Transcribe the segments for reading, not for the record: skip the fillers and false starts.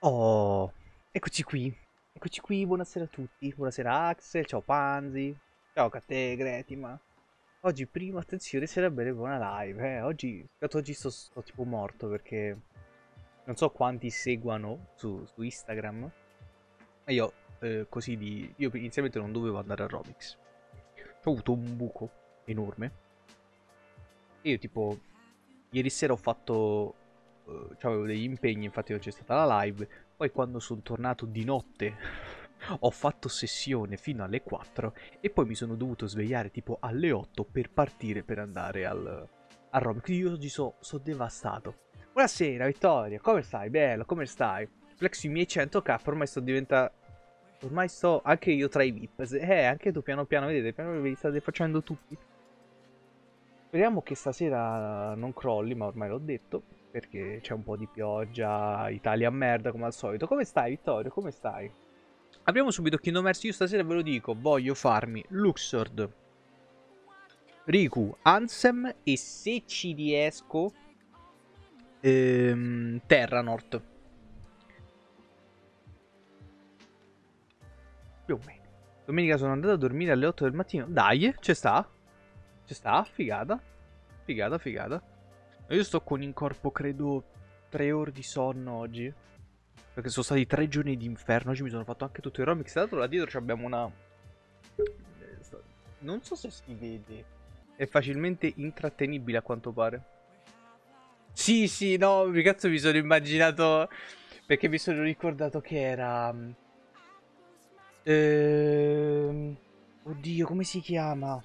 Oh, eccoci qui. Eccoci qui, buonasera a tutti. Buonasera Axel, ciao Panzi. Ciao a te, Gretima. Oggi prima, attenzione, sarebbe una live, eh. Oggi sto tipo morto perché non so quanti seguano su Instagram. E io, io inizialmente non dovevo andare a Robix. Ho avuto un buco enorme. E io tipo, ieri sera ho fatto... avevo degli impegni, infatti non c'è stata la live. Poi quando sono tornato di notte ho fatto sessione fino alle 4 e poi mi sono dovuto svegliare tipo alle 8 per partire per andare a Roma. Quindi io oggi so devastato. Buonasera Vittoria, come stai? Bello, come stai? Flex i miei 100k, ormai sto diventando... Ormai sto anche io tra i VIP. Anche tu piano piano, vedete, piano piano vi state facendo tutti. Speriamo che stasera non crolli, ma ormai l'ho detto, perché c'è un po' di pioggia, Italia a merda come al solito. Come stai Vittorio? Come stai? Apriamo subito Kingdom Hearts, io stasera ve lo dico, voglio farmi Luxord, Riku, Ansem e se ci riesco Terranort. Più o meno. Domenica sono andato a dormire alle 8 del mattino. Dai, ci sta. Ci sta, figata. Figata, figata. Io sto con in corpo, credo, 3 ore di sonno oggi. Perché sono stati 3 giorni di inferno. Oggi mi sono fatto anche tutto il Romix. Tra l'altro là dietro abbiamo una... Non so se si vede. È facilmente intrattenibile a quanto pare. Sì, sì, no, mi cazzo mi sono immaginato... Perché mi sono ricordato che era... Oddio, come si chiama?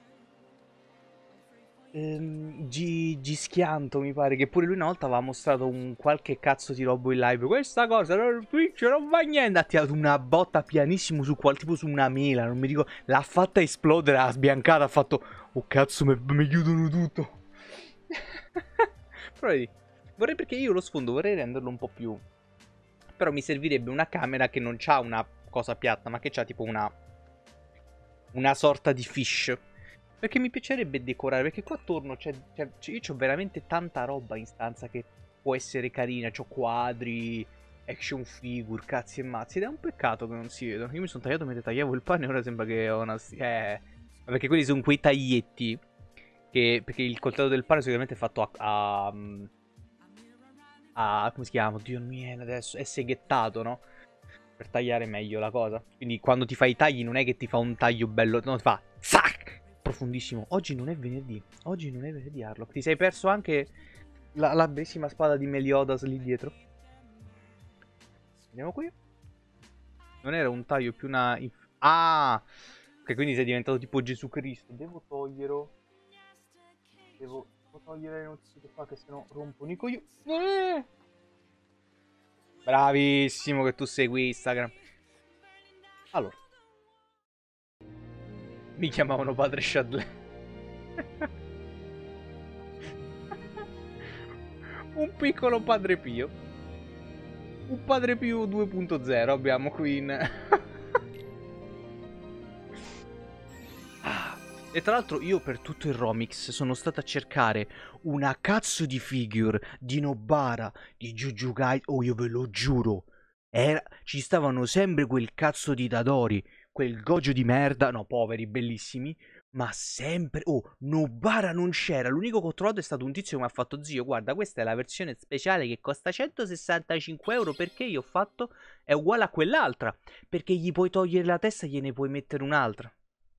Schianto mi pare che pure lui una volta aveva mostrato un qualche cazzo di robo in live. Questa cosa Twitch non va niente. Ha tirato una botta pianissimo su tipo su una mela, non mi dico, l'ha fatta esplodere, ha sbiancata, ha fatto oh cazzo mi chiudono tutto. Però vedi, vorrei, perché io lo sfondo vorrei renderlo un po' più, però mi servirebbe una camera che non c'ha una cosa piatta, ma che c'ha tipo una sorta di fish. Perché mi piacerebbe decorare, perché qua attorno io ho veramente tanta roba in stanza che può essere carina. C'ho quadri, action figure, cazzi e mazzi. Ed è un peccato che non si vedono. Io mi sono tagliato mentre tagliavo il pane e ora sembra che ho una... perché quelli sono quei taglietti perché il coltello del pane sicuramente è fatto come si chiama? Oddio, non mi viene adesso. È seghettato, no? Per tagliare meglio la cosa. Quindi quando ti fai i tagli non è che ti fa un taglio bello, no, ti fa zac! Profondissimo. Oggi non è venerdì. Oggi non è venerdì, Harlock. Ti sei perso anche la bellissima spada di Meliodas lì dietro. Vediamo qui. Non era un taglio più una... Ah! Ok, quindi sei diventato tipo Gesù Cristo. Devo togliere le notifiche qua che sennò rompono i coglioni. Bravissimo che tu segui Instagram. Allora, mi chiamavano padre Chadley. Un piccolo padre Pio. Un padre Pio 2.0 abbiamo qui in... E tra l'altro io per tutto il Romix sono stato a cercare una cazzo di figure di Nobara, di Jujugai. Oh, io ve lo giuro. Ci stavano sempre quel cazzo di Tadori, quel Gojo di merda. No, poveri, bellissimi. Ma sempre... Oh, Nobara non c'era. L'unico che ho trovato è stato un tizio che mi ha fatto: zio, guarda, questa è la versione speciale che costa 165 euro. Perché io ho fatto? È uguale a quell'altra. Perché gli puoi togliere la testa e gliene puoi mettere un'altra.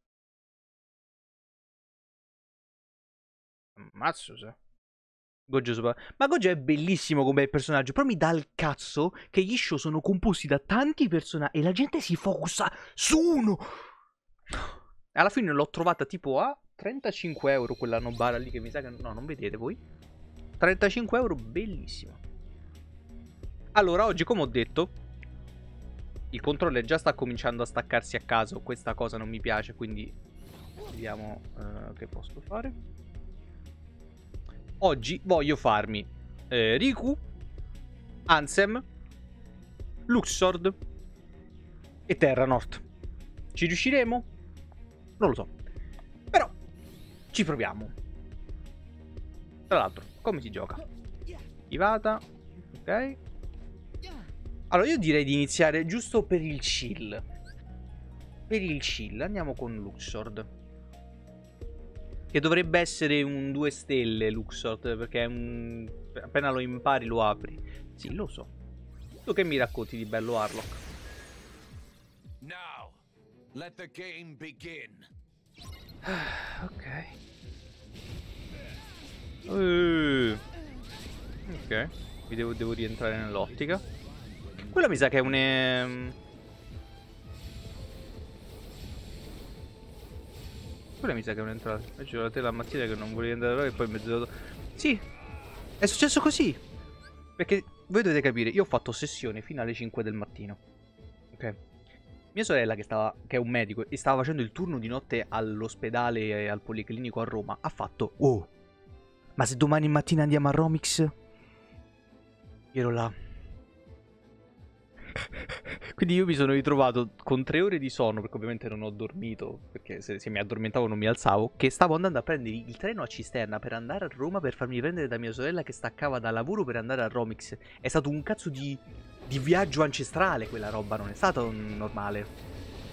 Ammazzo, se. Ma Gojo è bellissimo come personaggio, però mi dà il cazzo che gli show sono composti da tanti personaggi e la gente si focusa su uno. Alla fine l'ho trovata tipo a 35 euro quella Nobara lì che mi sa che... No, non vedete voi. 35 euro, bellissima. Allora, oggi come ho detto, il controller già sta cominciando a staccarsi a caso. Questa cosa non mi piace, quindi vediamo che posso fare. Oggi voglio farmi Riku, Ansem, Luxord e Terranort. Ci riusciremo? Non lo so. Però ci proviamo. Tra l'altro, come si gioca? Ivata. Ok. Allora, io direi di iniziare giusto per il chill. Per il chill, andiamo con Luxord. Che dovrebbe essere un 2 stelle, Luxord, perché è un... appena lo impari lo apri. Sì, lo so. Tu che mi racconti di bello Harlock? Now, let the game begin. Ok. Ok. Mi devo rientrare nell'ottica. Quella mi sa che è un... Quella mi sa che è un'entrata. Invece la te la mattina che non volevi andare là e poi mezzo... Sì, è successo così. Perché voi dovete capire, io ho fatto sessione fino alle 5 del mattino. Ok. Mia sorella che è un medico e stava facendo il turno di notte all'ospedale e al policlinico a Roma, ha fatto: oh, ma se domani mattina andiamo a Romix? Io ero là. Quindi io mi sono ritrovato con 3 ore di sonno, perché ovviamente non ho dormito, perché se mi addormentavo non mi alzavo, che stavo andando a prendere il treno a Cisterna per andare a Roma per farmi prendere da mia sorella che staccava da lavoro per andare a Romix. È stato un cazzo di viaggio ancestrale quella roba, non è stato normale.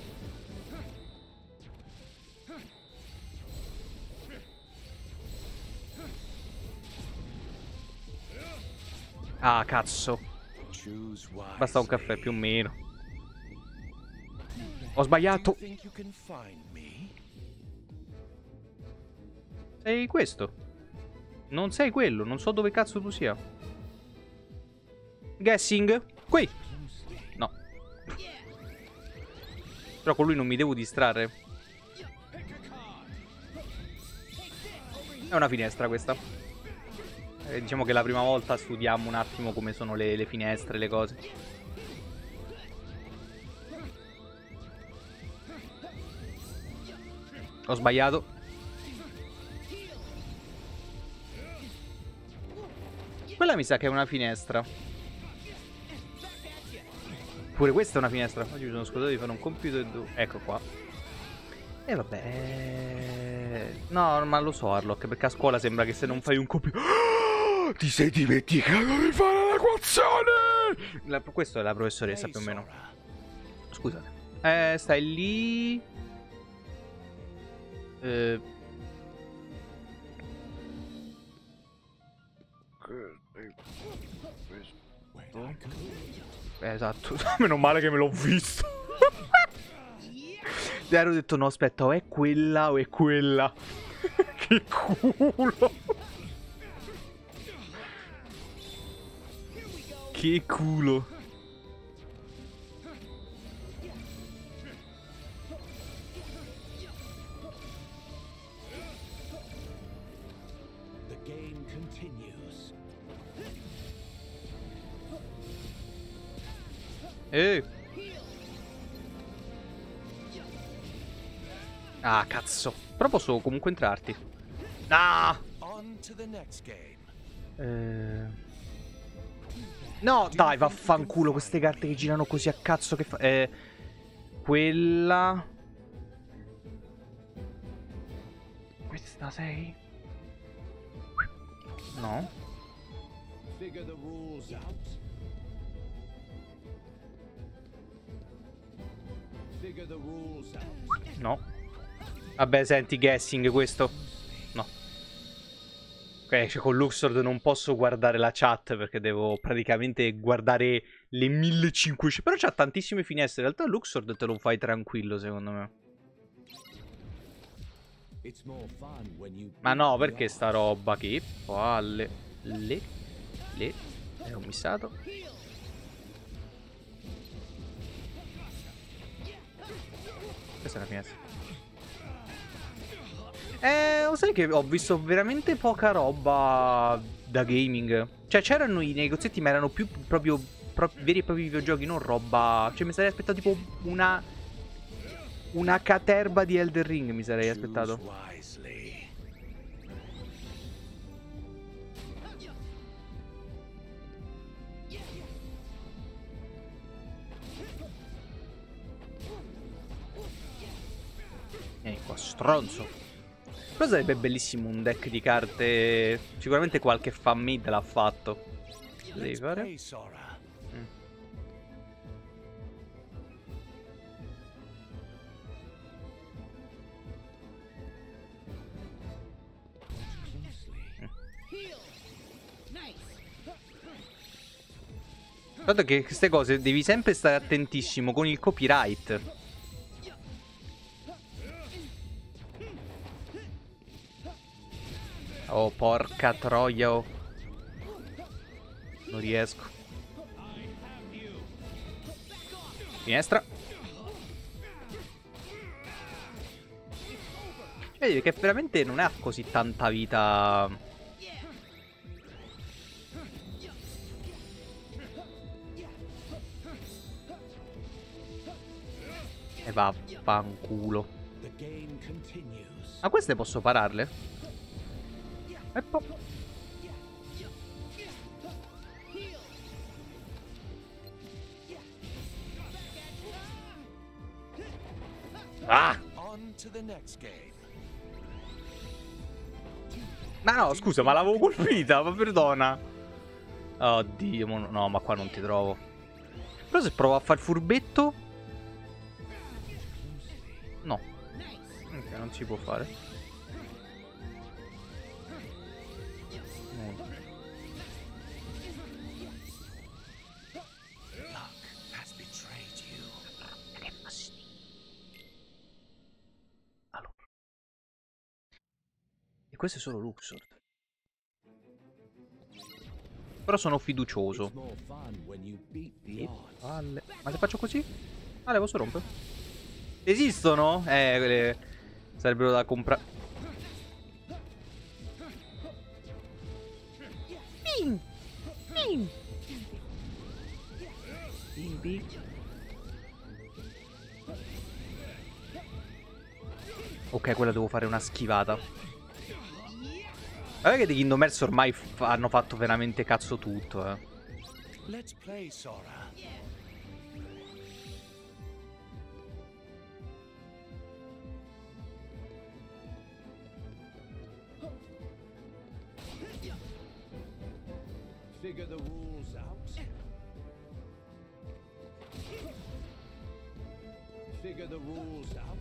Ah, cazzo. Basta un caffè, più o meno. Ho sbagliato. Sei questo. Non sei quello, non so dove cazzo tu sia. Guessing? Qui. No. Però con lui non mi devo distrarre. È una finestra questa. Diciamo che la prima volta studiamo un attimo come sono le finestre, le cose. Ho sbagliato. Quella mi sa che è una finestra. Pure questa è una finestra. Oggi mi sono scordato di fare un compito e ecco qua. E vabbè. No, ma lo so, Harlock, perché a scuola sembra che se non fai un compito... Ti sei dimenticato di fare l'equazione! Questa è la professoressa, più o meno. Scusate. Stai lì... esatto. Meno male che me l'ho visto. Mi ero detto no, aspetta, o è quella o è quella. Che culo. Che culo. The game continues. Ah, cazzo. Però posso comunque entrarti. Ah! On to the next game. No, dai, vaffanculo queste carte che girano così a cazzo che fa... quella... Questa sei? No. Figure the rules out. Figure the rules out. No. Vabbè, senti, guessing questo. No. Ok, cioè con Luxord non posso guardare la chat perché devo praticamente guardare le 1500. Però c'ha tantissime finestre. In realtà Luxord te lo fai tranquillo, secondo me. Ma no, perché sta roba? Che palle. Ho missato. Questa è la finestra. Lo sai che ho visto veramente poca roba da gaming. Cioè c'erano i negozietti ma erano più proprio veri e propri videogiochi, non roba... Cioè mi sarei aspettato tipo una caterba di Elden Ring, mi sarei aspettato. Qua stronzo. Però sarebbe bellissimo un deck di carte. Sicuramente qualche fan made l'ha fatto. Devi fare? Guarda che queste cose devi sempre stare attentissimo con il copyright. Oh, porca troia, oh. Non riesco. Finestra. Vedi che veramente non ha così tanta vita. E vaffanculo. The game continues. Ma queste posso pararle? E poi... Ah! On to the next game. Ma no, scusa, ma l'avevo colpita, ma perdona. Oddio, no, ma qua non ti trovo. Però se provo a fare il furbetto... No. Ok, non si può fare. No. Luck has betrayed you. Che fastidio. Allora. E questo è solo Luxor. Però sono fiducioso. It's more fun when you beat the odds. Palle. Ma se faccio così? Ah, le posso rompere? Esistono? Quelle sarebbero da comprare. Ok, quella devo fare una schivata. Guarda che di Kingdom Hearts ormai hanno fatto veramente cazzo tutto, Let's play, Sora. Figure the rules out. Figure the rules out.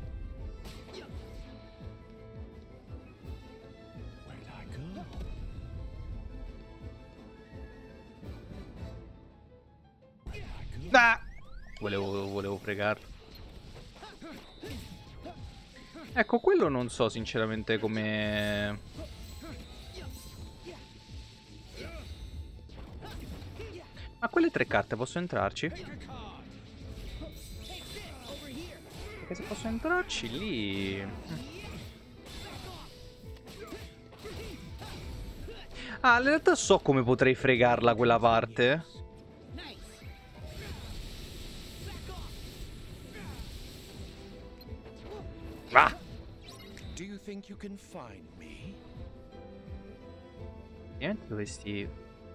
Where'd I go? Where'd I go? Ah! Volevo fregarlo. Ecco, quello non so sinceramente come... Ma quelle tre carte posso entrarci? Perché se posso entrarci lì... Ah, in realtà so come potrei fregarla quella parte. Ah! Do you think you can find me? Niente, dovresti...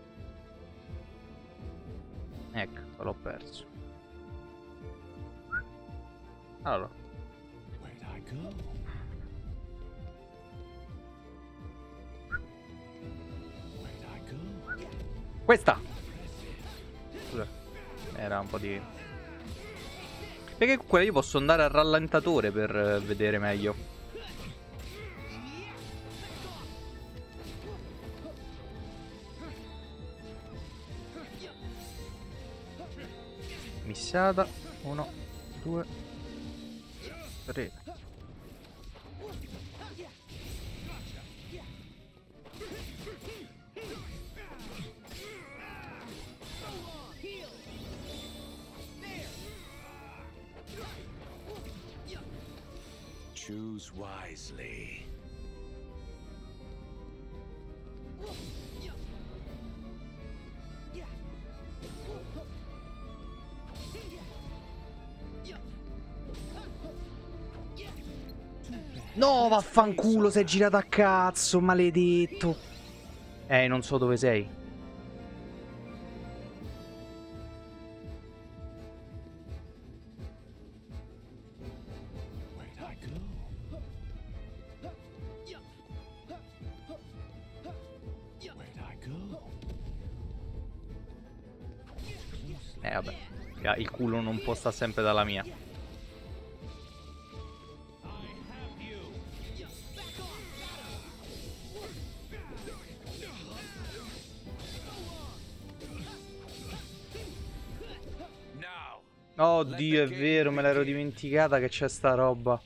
Ecco, l'ho perso. Allora. Where'd I go? Where'd I go? Questa! Scusa. Era un po' di... Perché quella io posso andare al rallentatore per vedere meglio. Missata. 1, 2, 3. Choose wisely. No, vaffanculo, sei girato a cazzo, maledetto. Non so dove sei. Where'd I go? Where'd I go? Vabbè. Il culo non può stare sempre dalla mia. Oddio, è vero, me l'ero dimenticata che c'è sta roba.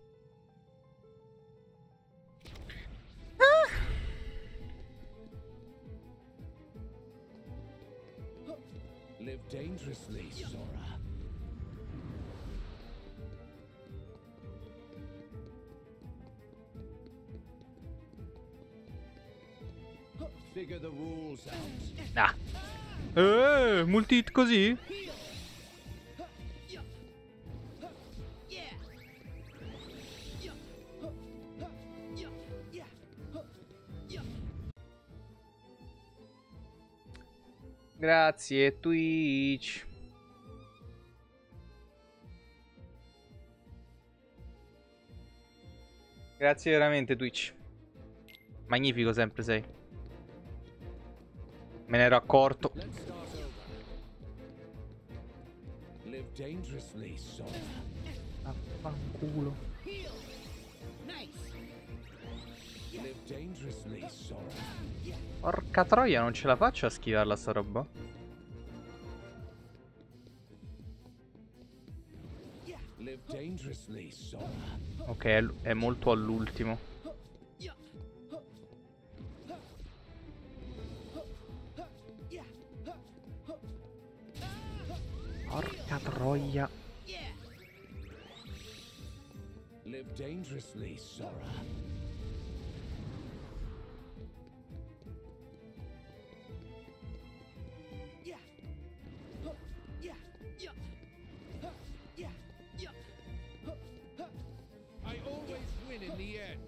Live dangerously, Sora. Figure the rules out. Ah. Multi-hit così? Grazie Twitch. Grazie veramente Twitch. Magnifico sempre sei. Me ne ero accorto. Let's start over. Live dangerously, Sora. Affanculo. Live dangerously, Sora. Porca troia, non ce la faccio a schivarla sta roba. Live dangerously, Sora. Ok, è molto all'ultimo. Porca troia. Live dangerously, Sora. I always win in the end.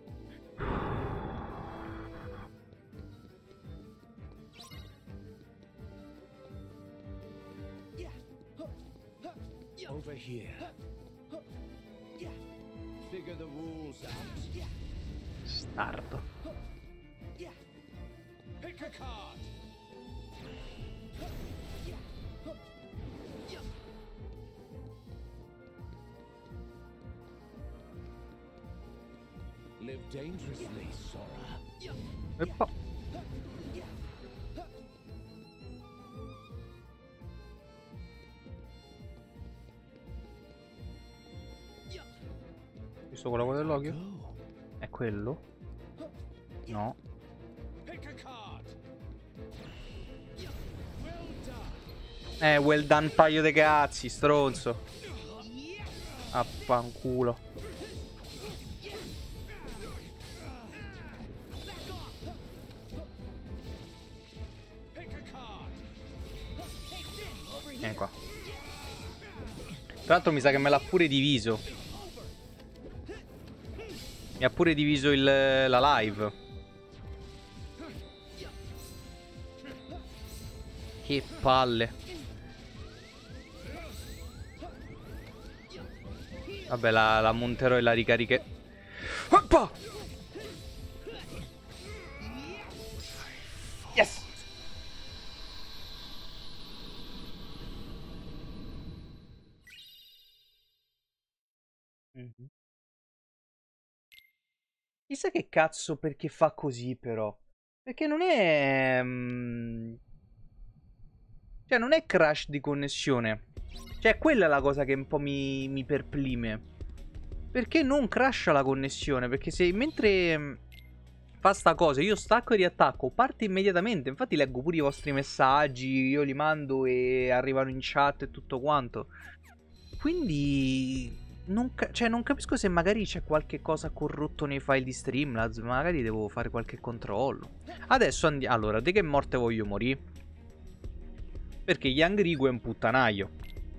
Over here. Figure the rules out. Stardo. Pick a card. Live dangerously, Sora. Eppa. Visto quello dell'occhio? Go. È quello? No. Pick a card. Well done. Well done paio de cazzi, stronzo. Affanculo. Pick a card. Vieni qua. Tra l'altro mi sa che me l'ha pure diviso. Mi ha pure diviso la live. Che palle. Vabbè, la monterò e la ricariche. Oppa! Yes! Chissà che cazzo perché fa così però. Perché non è... cioè non è crash di connessione. Cioè quella è la cosa che un po' mi perplime. Perché non crasha la connessione? Perché se mentre fa sta cosa io stacco e riattacco, parte immediatamente. Infatti leggo pure i vostri messaggi, io li mando e arrivano in chat e tutto quanto. Quindi... cioè, non capisco se magari c'è qualche cosa corrotto nei file di Streamlabs. Magari devo fare qualche controllo. Adesso andiamo. Allora, di che morte voglio morire? Perché Young Rigu è un puttanaio.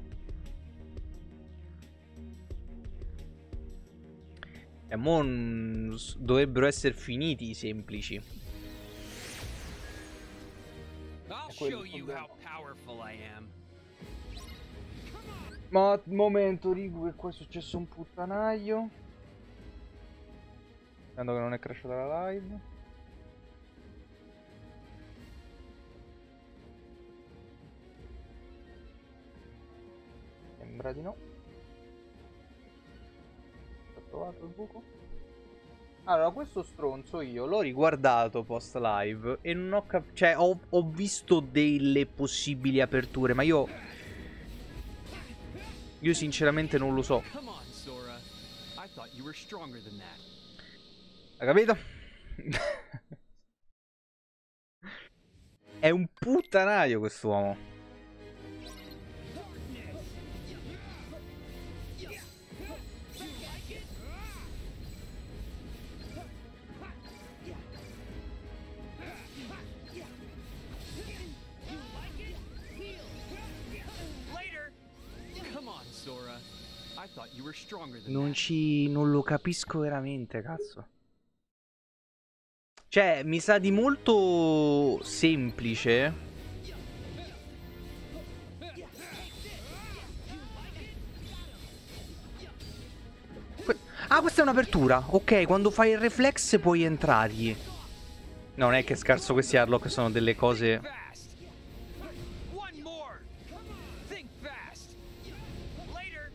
E mo dovrebbero essere finiti i semplici. I'll show you how powerful I am. Ma momento, Rigu, che qua è successo un puttanaio. Tanto che non è crashata la live. Sembra di no. Ho trovato il buco. Allora, questo stronzo io l'ho riguardato post live e non ho capito. Cioè, ho visto delle possibili aperture, ma io Io sinceramente non lo so. Come on, Sora. I thought you were stronger than that. Hai capito? È un puttanaio quest'uomo. Later. Come on, Sora. I thought you were stronger than Non that. non lo capisco veramente, cazzo. Cioè, mi sa di molto semplice. Ah, questa è un'apertura. Ok, quando fai il reflex puoi entrargli. No, non è che scarso questi Harlock sono delle cose... Fast. One more. Think fast. Later.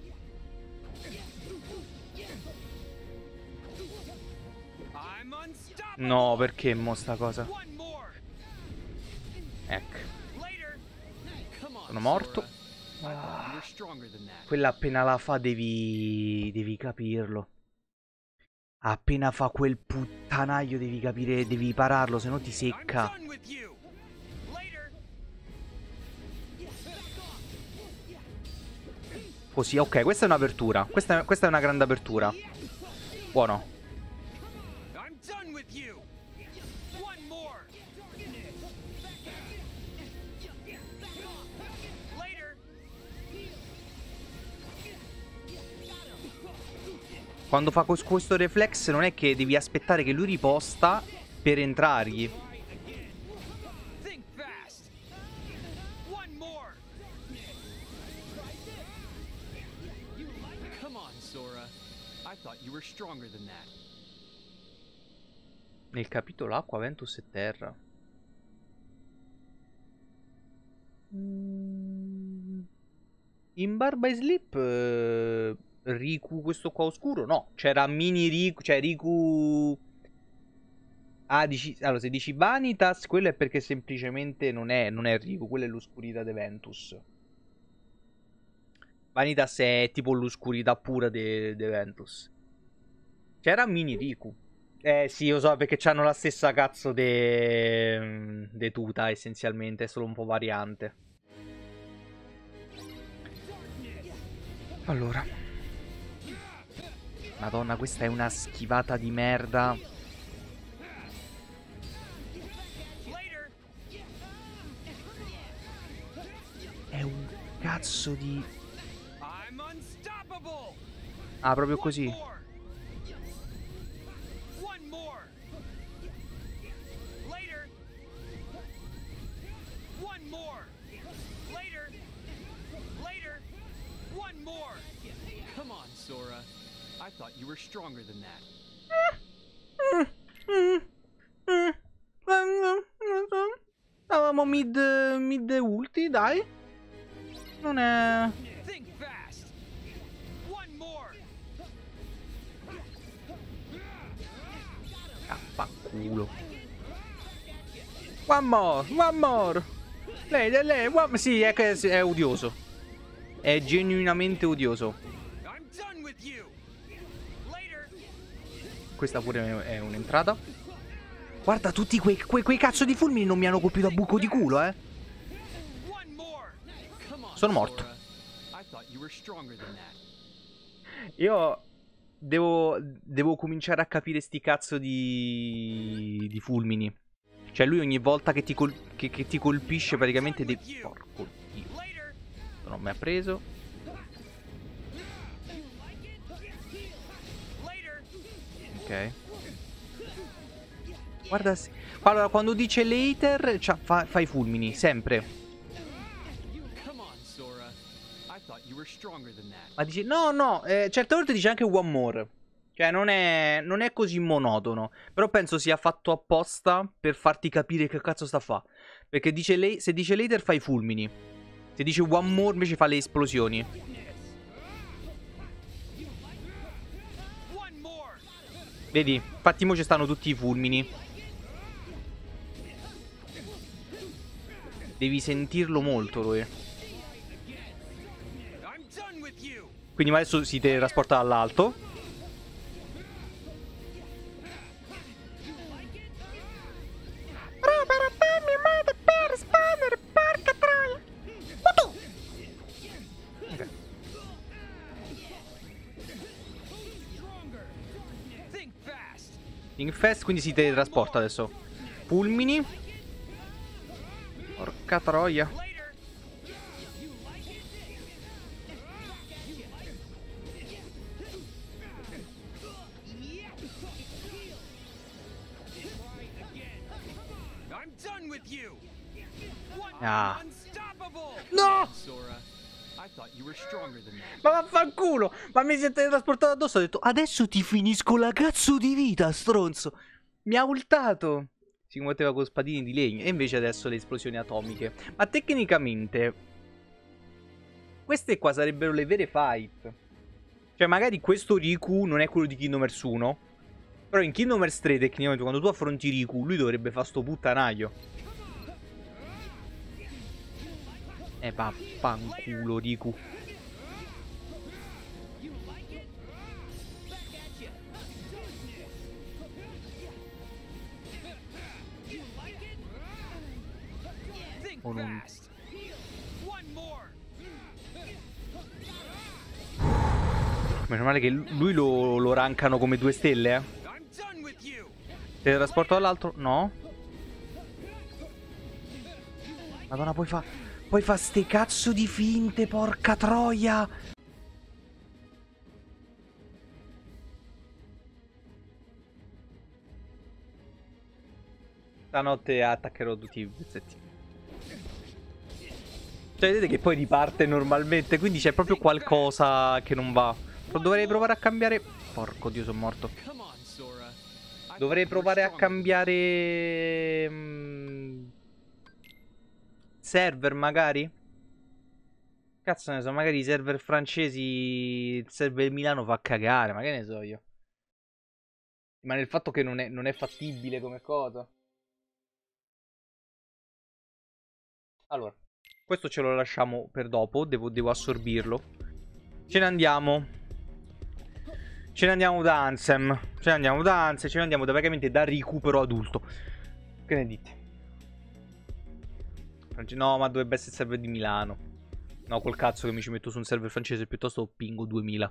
I'm unstoppable. No, perché mo sta cosa? One more. Ecco. Later. Come on, Sono morto. Sora. I thought you were stronger than that. Quella appena la fa devi capirlo. Appena fa quel puttanaio devi capire, devi pararlo, se no ti I'm secca. done with you. Later. Così, ok, questa è un'apertura. Questa è una grande apertura. Buono. I'm done with you. One more. Later. Quando fa questo reflex non è che devi aspettare che lui riposta per entrargli. Think fast. One more. Come on, Sora. I thought you were stronger than that. Nel capitolo Acqua, Ventus e Terra. In Barba e Sleep Riku, questo qua oscuro? No, c'era mini Riku, cioè Riku... Ah, dici... Allora, se dici Vanitas, quello è perché semplicemente non è Riku, quella è l'oscurità de Ventus. Vanitas è tipo l'oscurità pura de Ventus. C'era mini Riku. Sì, lo so, perché c'hanno la stessa cazzo de tuta, essenzialmente, è solo un po' variante. Allora. Madonna, questa è una schivata di merda. Later. È un cazzo di... I'm unstoppable. Ah, proprio così. One more. Later. One more. Later. Later. One more. Come on, Sora. I thought you were stronger than that. Stavamo mid ulti, dai. Non è... Think fast. One more. Affanculo. One more, one more. Lei, sì, è odioso. È genuinamente odioso. I'm done with you. Later. Questa pure è un'entrata. Guarda, tutti quei cazzo di fulmini non mi hanno colpito a buco di culo, eh. One more. Come on, Sono morto. Sora. I thought you were stronger than that. Io devo cominciare a capire sti cazzo di fulmini. Cioè lui ogni volta che ti colpisce praticamente devi... Porco Dio. Later. Non mi ha preso. Later. Ok. Guarda, allora, quando dice later, fa i fulmini, sempre. Come on, Sora. I thought you were stronger than that. Ma dice, no, certe volte dice anche one more. Cioè, non è così monotono. Però penso sia fatto apposta per farti capire che cazzo sta a fa. Perché dice se dice later fa i fulmini. Se dice one more invece fa le esplosioni. One more. Vedi, infatti mo ci stanno tutti i fulmini. Devi sentirlo molto lui. I'm done with you. Quindi adesso si teletrasporta dall'alto. Ok. Think fast. Think fast, quindi si teletrasporta adesso. Fulmini. Porca troia. Later. I'm done with you. What? Ah. Unstoppable. No! Sora, I thought you were stronger than that. Ma vaffanculo! Ma mi si è teletrasportato addosso. Ho detto, adesso ti finisco la cazzo di vita, stronzo. Mi ha ultato. Si combatteva con spadini di legno. E invece adesso le esplosioni atomiche. Ma tecnicamente queste qua sarebbero le vere fight. Cioè magari questo Riku non è quello di Kingdom Hearts 1. Però in Kingdom Hearts 3 tecnicamente quando tu affronti Riku, lui dovrebbe fare sto puttanaio. Vaffanculo Riku. Think Oh, non... fast. One more. Meno male che lui lo rankano come 2 stelle, I'm done with you. Teletrasporto dall'altro? No. Madonna, poi fa ste cazzo di finte, porca troia. Stanotte attaccherò tutti i pezzetti. Cioè, vedete che poi riparte normalmente, quindi c'è proprio qualcosa che non va. Dovrei provare a cambiare... Porco Dio, sono morto. Come on, Sora. I Dovrei thought you were provare a stronger. cambiare... server, magari? Cazzo ne so, magari i server francesi... Il server Milano fa cagare, ma che ne so io. Ma nel fatto che non è fattibile come cosa. Allora, questo ce lo lasciamo per dopo, devo assorbirlo. Ce ne andiamo. Ce ne andiamo da Ansem. Ce ne andiamo da Ansem, ce ne andiamo praticamente da recupero adulto. Che ne dite? No, ma dovrebbe essere il server di Milano. No, col cazzo che mi ci metto su un server francese, piuttosto pingo 2000.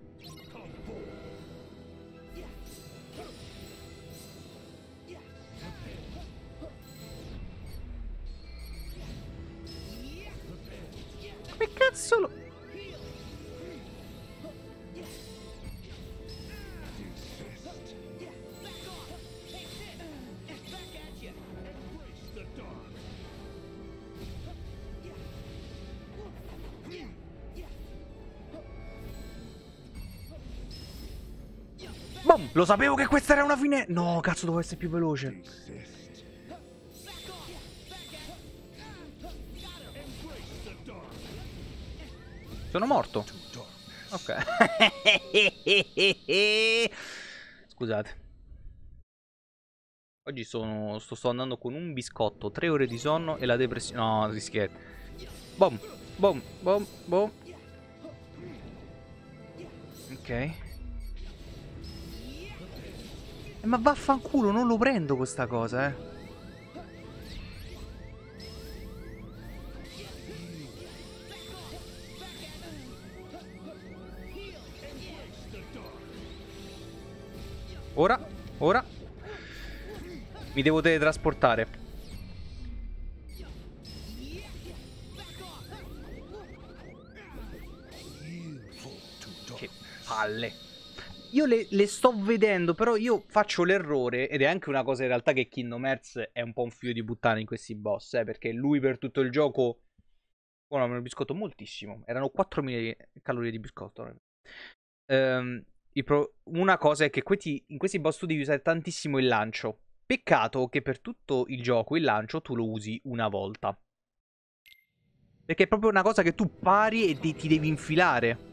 Come cazzo lo... Boom! Lo sapevo che questa era una fine... No, cazzo, dovevo essere più veloce. Sono morto. Ok. Scusate. Oggi sto andando con un biscotto, 3 ore di sonno e la depressione... No, si scherza. Boom, boom, boom, boom. Ok. Ma vaffanculo, non lo prendo questa cosa, eh. Ora. Mi devo teletrasportare. Che palle. Io le sto vedendo, però io faccio l'errore, ed è anche una cosa in realtà che Kingdom Hearts è un po' un figlio di puttana in questi boss, perché lui per tutto il gioco... Oh no, me lo biscotto moltissimo. Erano 4.000 calorie di biscotto. Una cosa è che in questi boss tu devi usare tantissimo il lancio. Peccato che per tutto il gioco il lancio tu lo usi una volta. Perché è proprio una cosa che tu pari e ti devi infilare.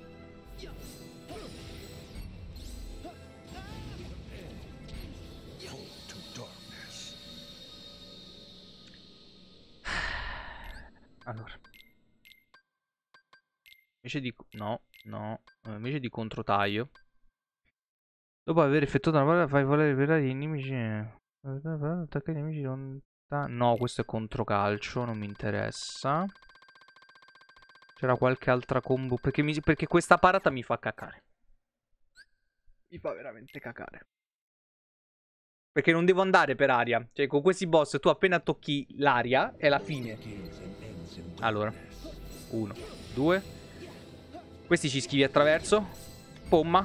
Allora. Invece di... No, no. Invece di controtaglio. Dopo aver effettuato una parola fai volare per gli nemici. Attacca i nemici lontani. No, questo è controcalcio, non mi interessa. C'era qualche altra combo. Perché questa parata mi fa cacare. Mi fa veramente cacare. Perché non devo andare per aria. Cioè, con questi boss tu appena tocchi l'aria è la fine. Allora. 1, 2. Questi ci schivi attraverso. Pomma.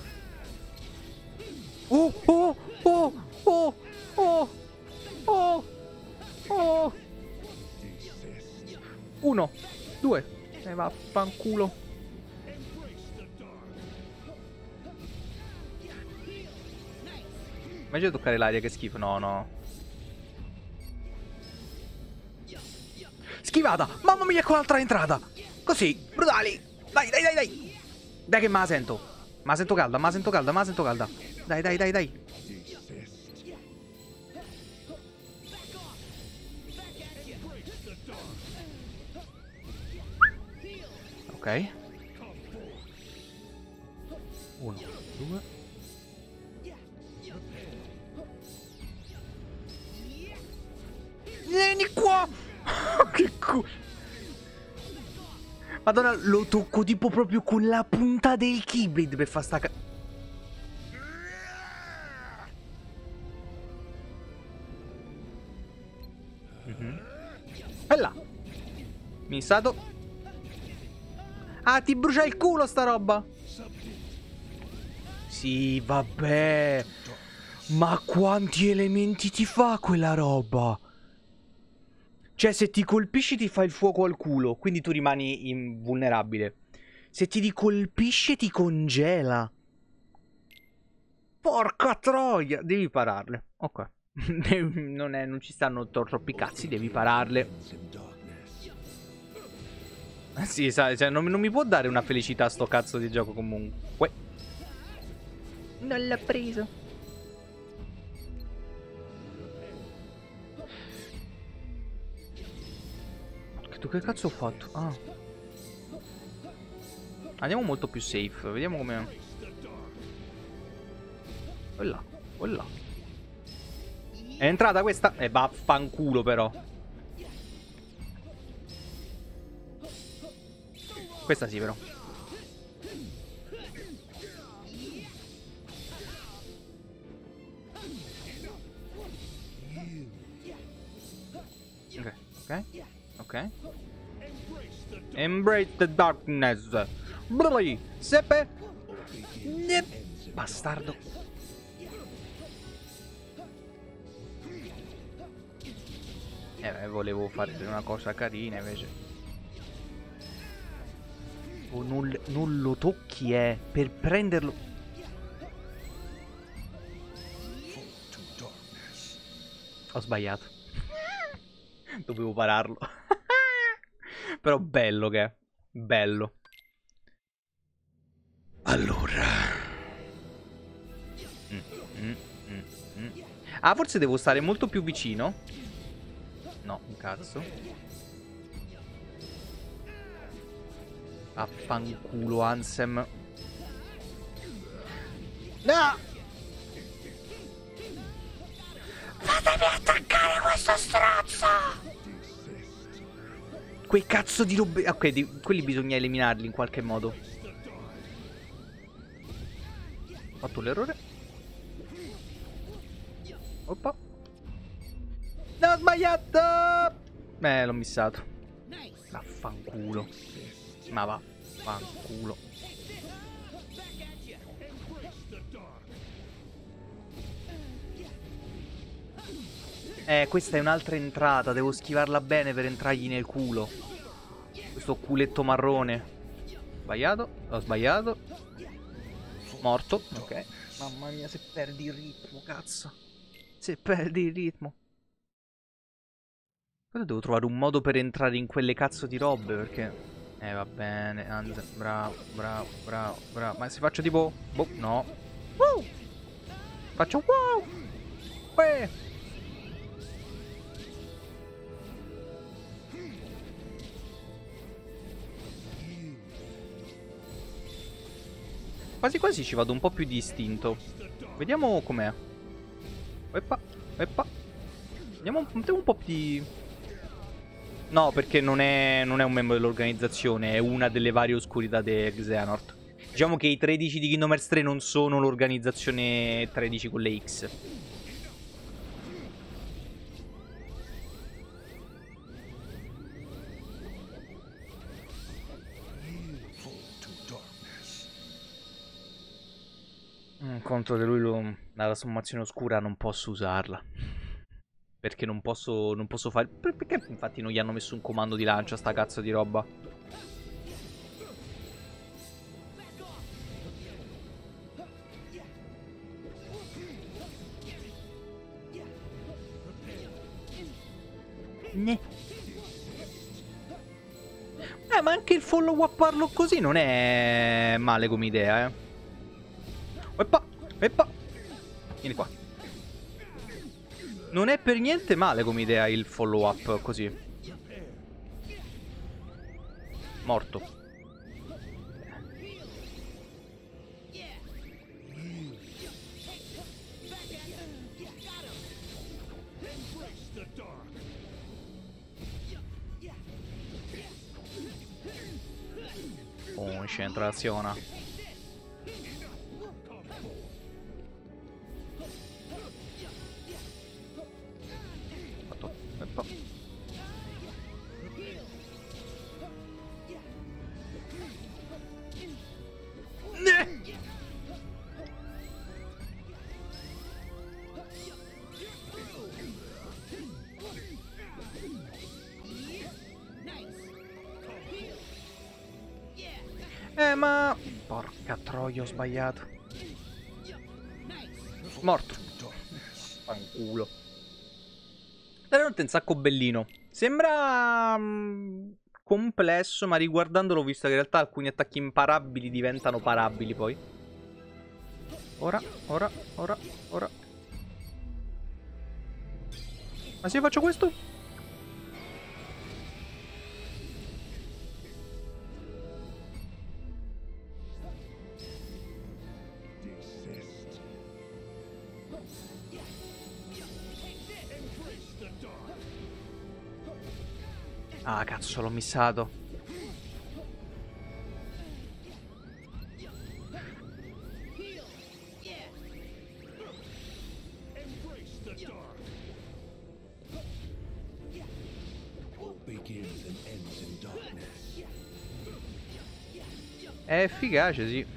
Oh, oh, oh, oh, oh, oh, oh. 1, 2. Vaffanculo. Immagina toccare l'aria, che schifo. No, no. Schivata. Mamma mia, con l'altra entrata. Così, brutali. Dai, dai, dai, dai. Dai che me la sento. Me la sento calda, me la sento calda, me la sento calda. Dai, dai, dai, dai. Ok. 1, 2. Vieni qua. Che culo. Madonna, lo tocco tipo proprio con la punta del Keyblade per far sta E là. Missato. Ah, ti brucia il culo sta roba. Sì, vabbè. Ma quanti elementi ti fa quella roba? Cioè, se ti colpisci ti fa il fuoco al culo, quindi tu rimani invulnerabile. Se ti ricolpisce ti congela. Porca troia. Devi pararle. Ok. Non ci stanno troppi cazzi, devi pararle. Sì, sai, cioè, non mi può dare una felicità sto cazzo di gioco comunque. Non l'ha preso. Che cazzo ho fatto? Ah. Andiamo molto più safe. Vediamo come... Quella. Quella. È entrata questa? Vaffanculo però. Questa sì però. Ok, ok, ok. Embrace the darkness. Blui, seppe. Bastardo. Volevo fare una cosa carina invece. Oh, non lo tocchi, per prenderlo. Ho sbagliato. Dovevo pararlo. Però bello che è. Bello. Allora. Ah, forse devo stare molto più vicino. No, un cazzo. Affanculo, Ansem. No! Fatemi attaccare questo strazzo! Quei cazzo di robe... Ok, quelli bisogna eliminarli in qualche modo. Ho fatto l'errore. Oppa. No, ho sbagliato! L'ho missato. Vaffanculo. Ma vaffanculo. Questa è un'altra entrata. Devo schivarla bene per entrargli nel culo. Questo culetto marrone. Sbagliato. Ho sbagliato. Morto. Ok. Mamma mia, se perdi il ritmo, cazzo. Se perdi il ritmo. Però devo trovare un modo per entrare in quelle cazzo di robe, perché... va bene, bravo, bravo, bravo, bravo. Ma se faccio tipo... Boh, no. Faccio wow! Uè! Quasi quasi ci vado un po' più di istinto. Vediamo com'è. Eppa, eppa. Andiamo un po' di... No, perché non è un membro dell'organizzazione, è una delle varie oscurità di Xehanort. Diciamo che i 13 di Kingdom Hearts 3 non sono l'organizzazione 13 con le X. Contro di lui la sommazione oscura non posso usarla. Perché non posso fare... Perché infatti non gli hanno messo un comando di lancio a sta cazzo di roba? Ne. Ma anche il follow upparlo così non è male come idea, Eppa, eppa. Vieni qua. Non è per niente male come idea il follow up così. Morto. Concentrazione. Ma... Porca troia, ho sbagliato. Morto. Fanculo. Veramente un sacco bellino. Sembra... complesso, ma riguardandolo ho visto che in realtà alcuni attacchi imparabili diventano parabili poi. Ora. Ma se io faccio questo? Ah, cazzo, l'ho missato. È efficace, sì.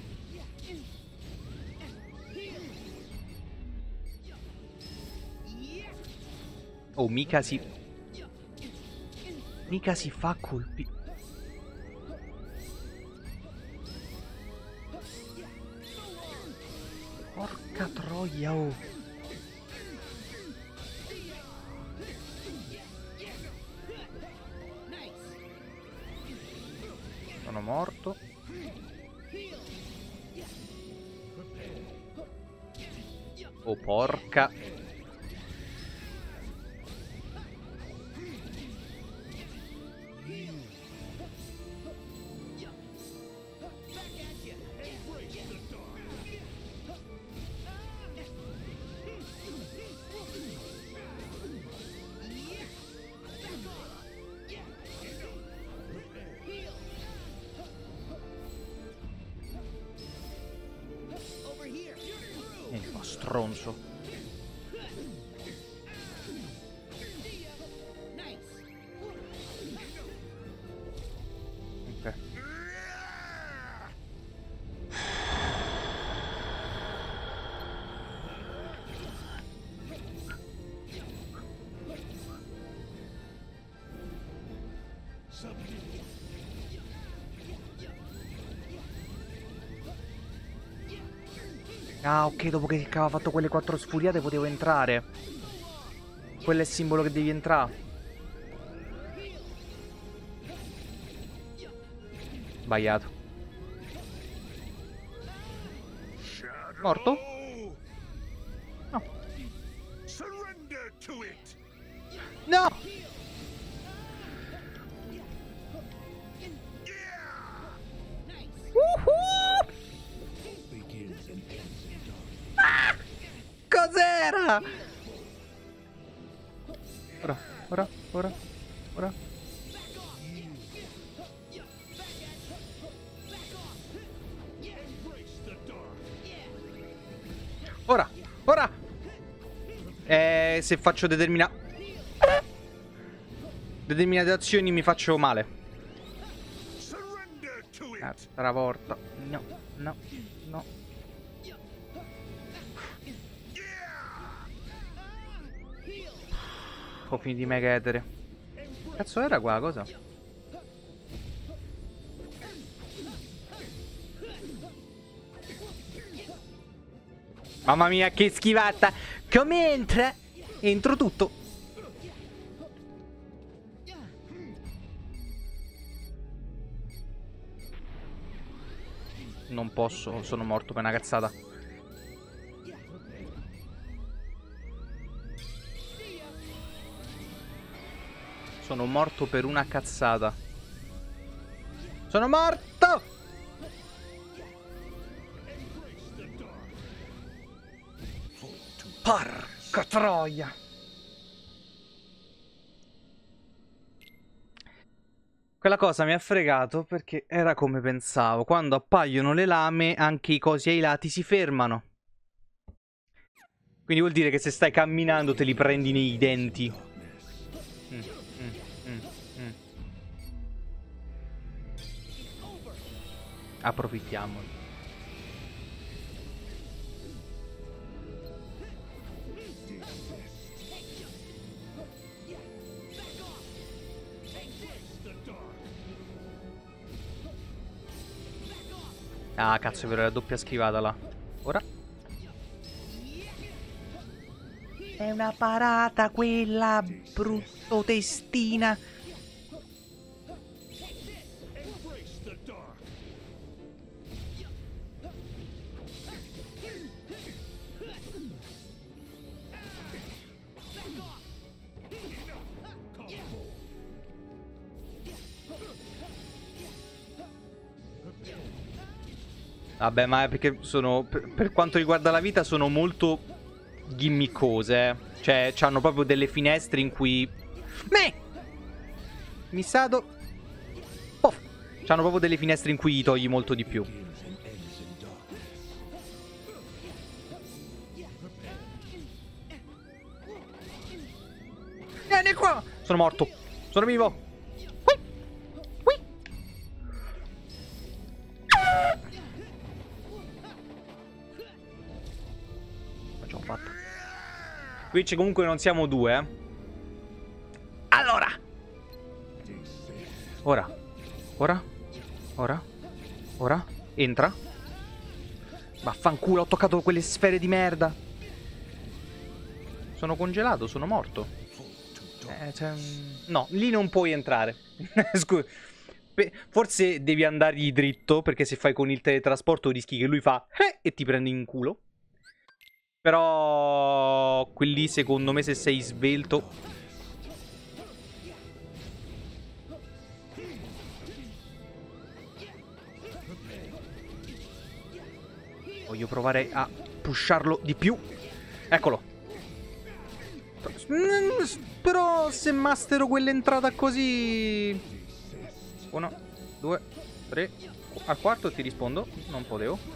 Oh, mica si fa colpi. Porca troia, oh. Sono morto. Oh, porca. Stronzo. Ok. Ah, ok, dopo che aveva fatto quelle 4 sfuriate potevo entrare. Quello è il simbolo che devi entrare. Sbagliato. Morto? No. No! Ora, ora, ora, ora. Ora, ora. Se faccio determinate azioni mi faccio male. Stravolta. No, no, no. Ho finito di mega etere. Cazzo era qua cosa? Mamma mia che schivata. Come entra? Entro tutto. Non posso, sono morto per una cazzata. Sono morto per una cazzata. Sono morto! Porca troia! Quella cosa mi ha fregato perché era come pensavo. Quando appaiono le lame, anche i cosi ai lati si fermano. Quindi vuol dire che se stai camminando te li prendi nei denti. Approfittiamone. Ah, cazzo, è vero, è la doppia schivata là. Ora. È una parata quella, brutto testina. Vabbè, ma è perché sono... Per quanto riguarda la vita sono molto gimmickose. Cioè, hanno proprio delle finestre in cui... Missato. Pof. C'hanno proprio delle finestre in cui togli molto di più. Vieni qua! Sono morto. Sono vivo. Twitch comunque non siamo due, eh. Allora. Ora. Ora. Ora. Ora. Entra. Vaffanculo, ho toccato quelle sfere di merda. Sono congelato, sono morto. No, lì non puoi entrare. Scusa. Forse devi andargli dritto, perché se fai con il teletrasporto rischi che lui fa e ti prende in culo. Però quelli secondo me se sei svelto. Voglio provare a pusharlo di più. Eccolo. Però se mastero quell'entrata così. 1, 2, 3. Al quarto ti rispondo. Non potevo.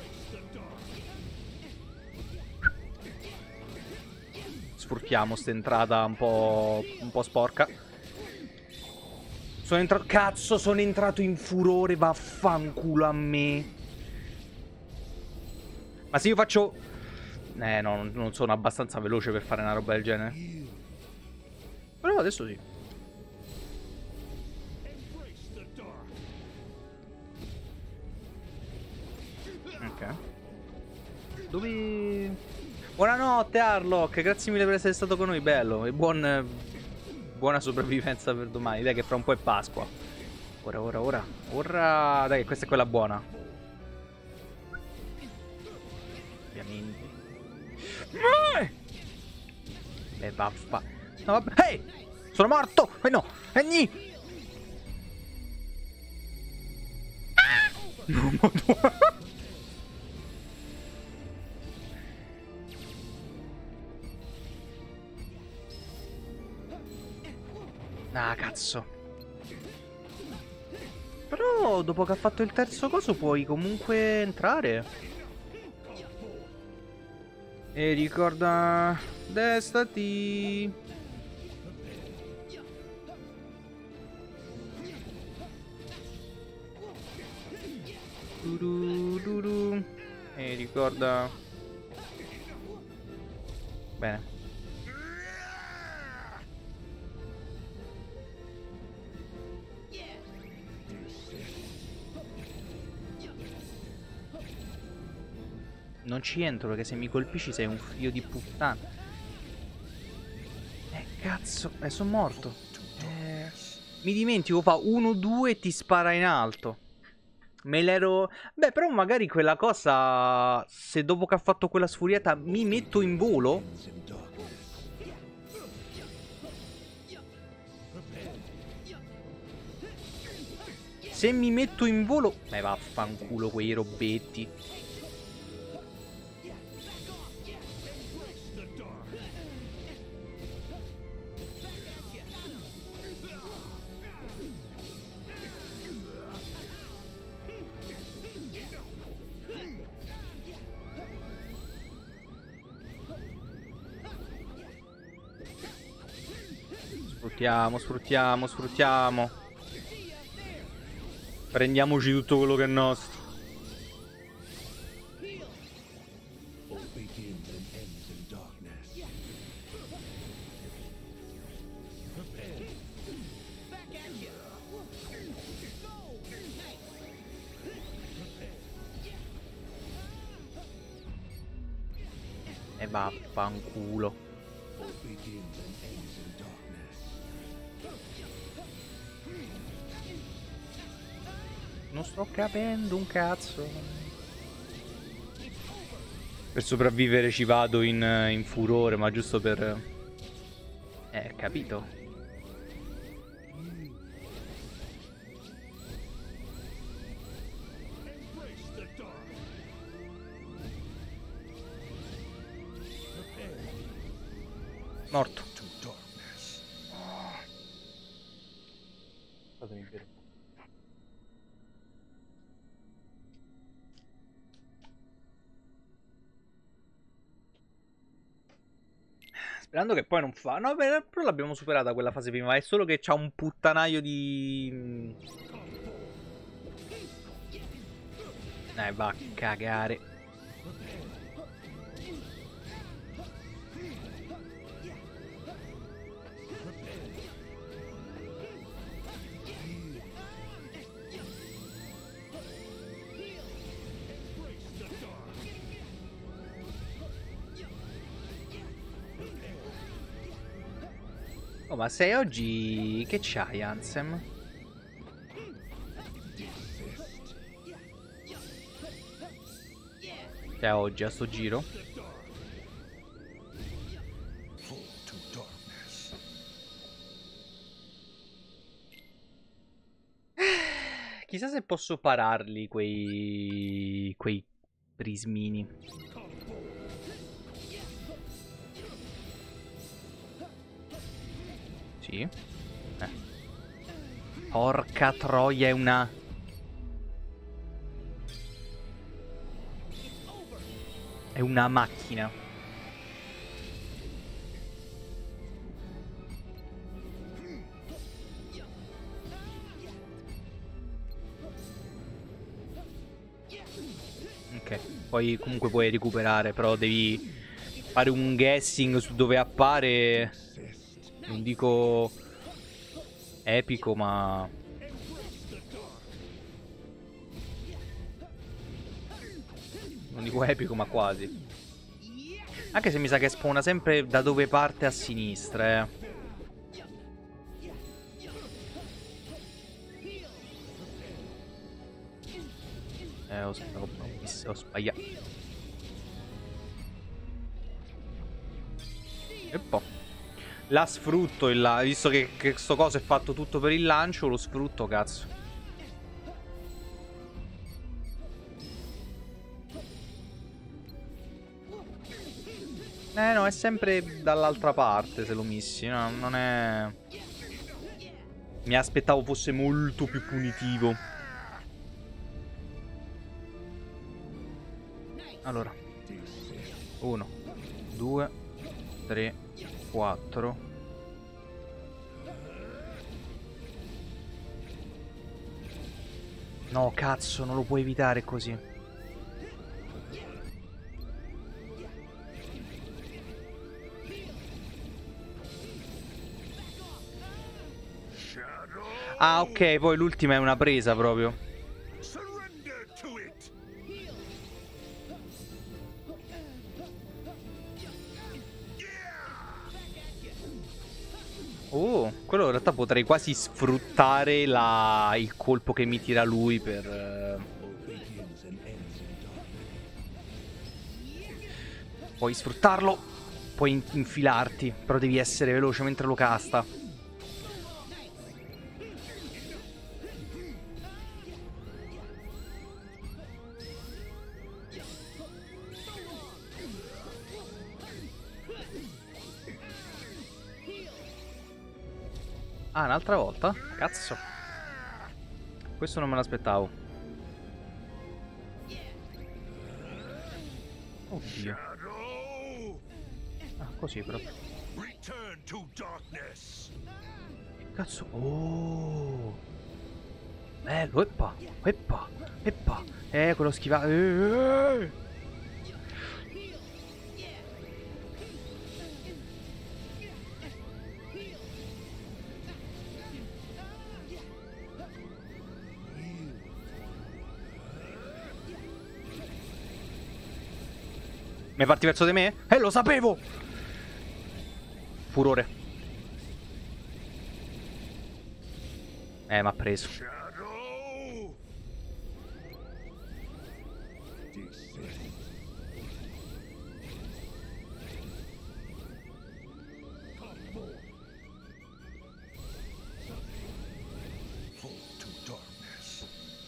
Sfruttiamo st'entrata un po' sporca. Sono entrato... Cazzo, sono entrato in furore, vaffanculo a me. Ma se io faccio... no, non sono abbastanza veloce per fare una roba del genere. Però adesso sì. Ok. Dove... Buonanotte Harlock, grazie mille per essere stato con noi, bello. E buona sopravvivenza per domani. Dai che fra un po' è Pasqua. Ora, dai che questa è quella buona. Ovviamente. Vaffa. No, vabbè. Ehi! Sono morto! No! Gni! Ah, cazzo. Però dopo che ha fatto il terzo coso puoi comunque entrare. E ricorda... Destati. Durururu. E ricorda... Bene. Non ci entro perché se mi colpisci sei un figlio di puttana. Cazzo, sono morto. Mi dimentico, fa 1-2 e ti spara in alto. Me l'ero... Beh, però magari quella cosa... Se dopo che ha fatto quella sfuriata mi metto in volo... Se mi metto in volo... vaffanculo quei robetti. Sfruttiamo. Prendiamoci tutto quello che è nostro. E vaffanculo. Non sto capendo un cazzo. Per sopravvivere ci vado in furore, ma giusto per... capito? Morto. Fatemi bere. Sperando che poi non fa... No, beh, però l'abbiamo superata quella fase prima. È solo che c'ha un puttanaio di... Va a cagare. Oh, ma sei oggi... Che c'hai, Ansem? Cioè, oggi, a sto giro? Chissà se posso pararli quei prismini. Sì. Porca troia, è una... È una macchina. Ok, poi comunque puoi recuperare, però devi fare un guessing su dove appare. Non dico epico, ma... Non dico epico, ma quasi. Anche se mi sa che spawna sempre da dove parte a sinistra, ho sbagliato. E poi la sfrutto, visto che sto coso è fatto tutto per il lancio, lo sfrutto, cazzo. No, è sempre dall'altra parte se lo missi, no, non è... Mi aspettavo fosse molto più punitivo. Allora. 1, 2, 3, 4. No, cazzo, non lo puoi evitare così. Ah, ok, poi l'ultima è una presa proprio. Surrender to it. Oh, quello in realtà potrei quasi sfruttare il colpo che mi tira lui per... Puoi sfruttarlo, puoi infilarti, però devi essere veloce mentre lo casta. Ah, un'altra volta? Cazzo. Questo non me l'aspettavo. Oddio. Ah, così proprio. Return to darkness. Cazzo. Oh. Bello. Eppa. Eppa. Eppa. Quello schivato. Mi parti verso di me? Lo sapevo! Furore. M'ha preso. Shadow. Fall to darkness.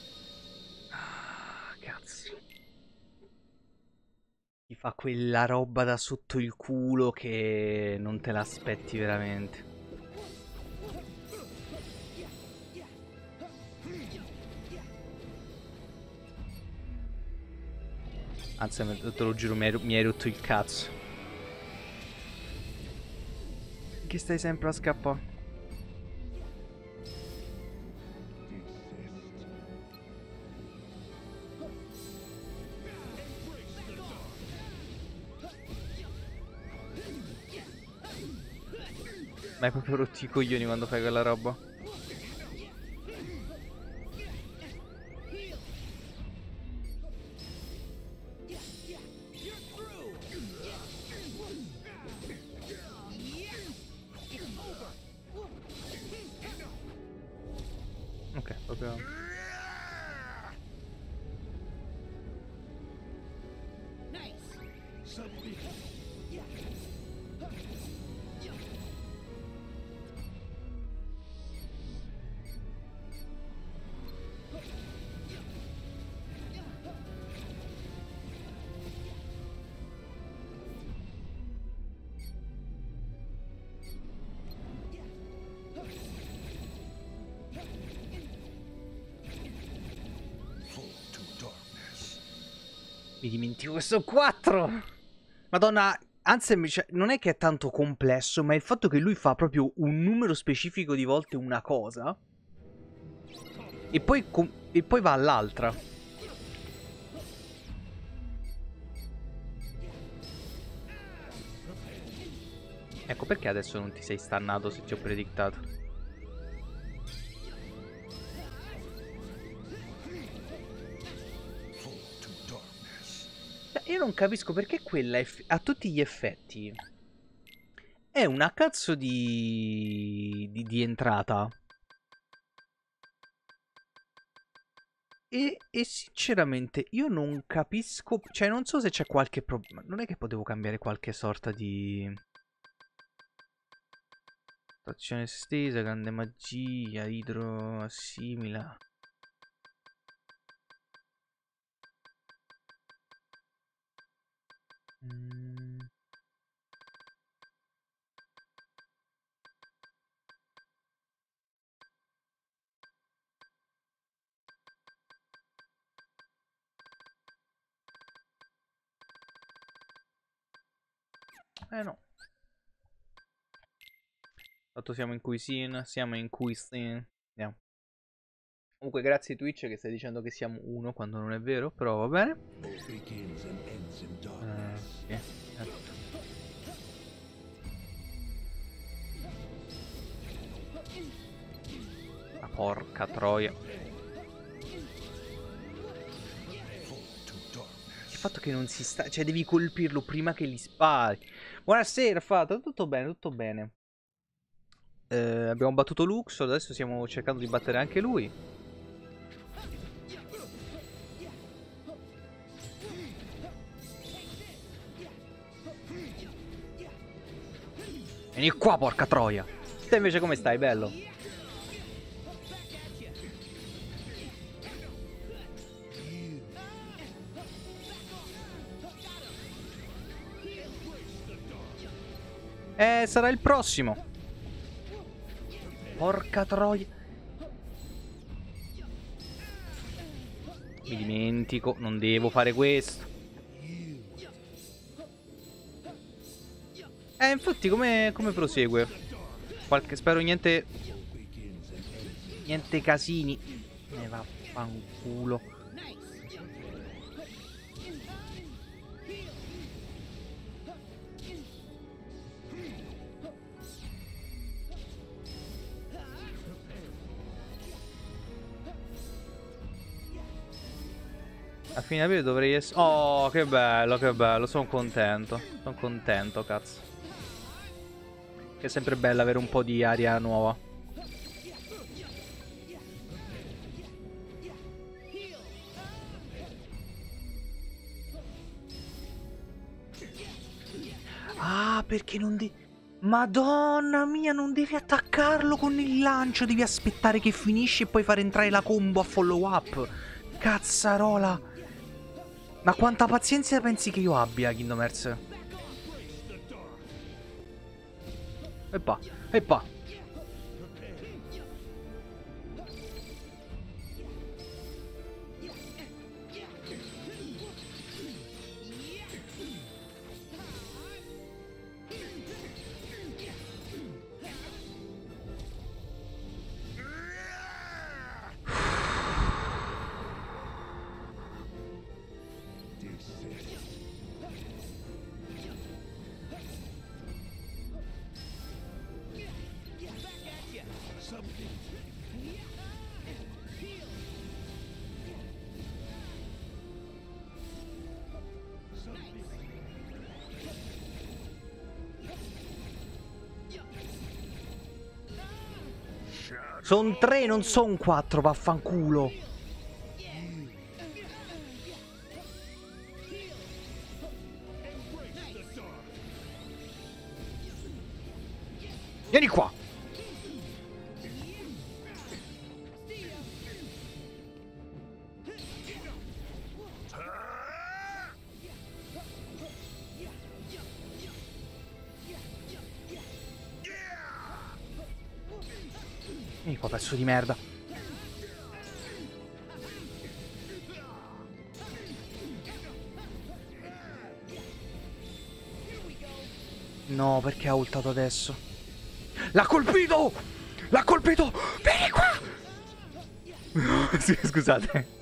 Ah, cazzo. Ti fa quella roba da sotto il culo che non te l'aspetti veramente. Anzi, te lo giuro, mi hai rotto il cazzo. Che stai sempre a scappare? Ma hai proprio rotti i coglioni quando fai quella roba. Ok, proprio... Fall to darkness. Mi dimentico questo 4! Madonna, Ansem, cioè, non è che è tanto complesso, ma il fatto che lui fa proprio un numero specifico di volte una cosa e poi va all'altra. Ecco perché adesso non ti sei stannato se ti ho predictato. Fall to darkness. Cioè, io non capisco perché quella a tutti gli effetti è una cazzo di entrata. E sinceramente io non capisco, cioè non so se c'è qualche problema. Non è che potevo cambiare qualche sorta di... Azione estesa, grande magia, idro assimila. Mm. no. Tanto siamo in cuisine, siamo in cuisine. Andiamo. Comunque grazie Twitch che stai dicendo che siamo uno quando non è vero, però va bene. Sì. Ma porca troia. Il fatto che non si sta... Cioè devi colpirlo prima che gli spari. Buonasera, fatto. Tutto bene, tutto bene. Abbiamo battuto Luxor, adesso stiamo cercando di battere anche lui. Vieni qua, porca troia. Te invece come stai, bello? Sarà il prossimo. Porca troia. Mi dimentico, non devo fare questo. Infatti come prosegue? Spero niente casini. Ne va fanculo. A fine aprile dovrei essere... Oh, che bello, sono contento. Sono contento, cazzo. Che è sempre bello avere un po' di aria nuova. Ah, perché non devi... Madonna mia, non devi attaccarlo con il lancio. Devi aspettare che finisce e poi fare entrare la combo a follow up. Cazzarola. Ma quanta pazienza pensi che io abbia, Kingdom Hearts? Eppa, eppa. Sono 3, non sono 4, vaffanculo. Vieni qua. Vieni qua, pezzo di merda. No, perché ha ultato adesso? L'ha colpito! L'ha colpito! Vieni qua! Sì, scusate.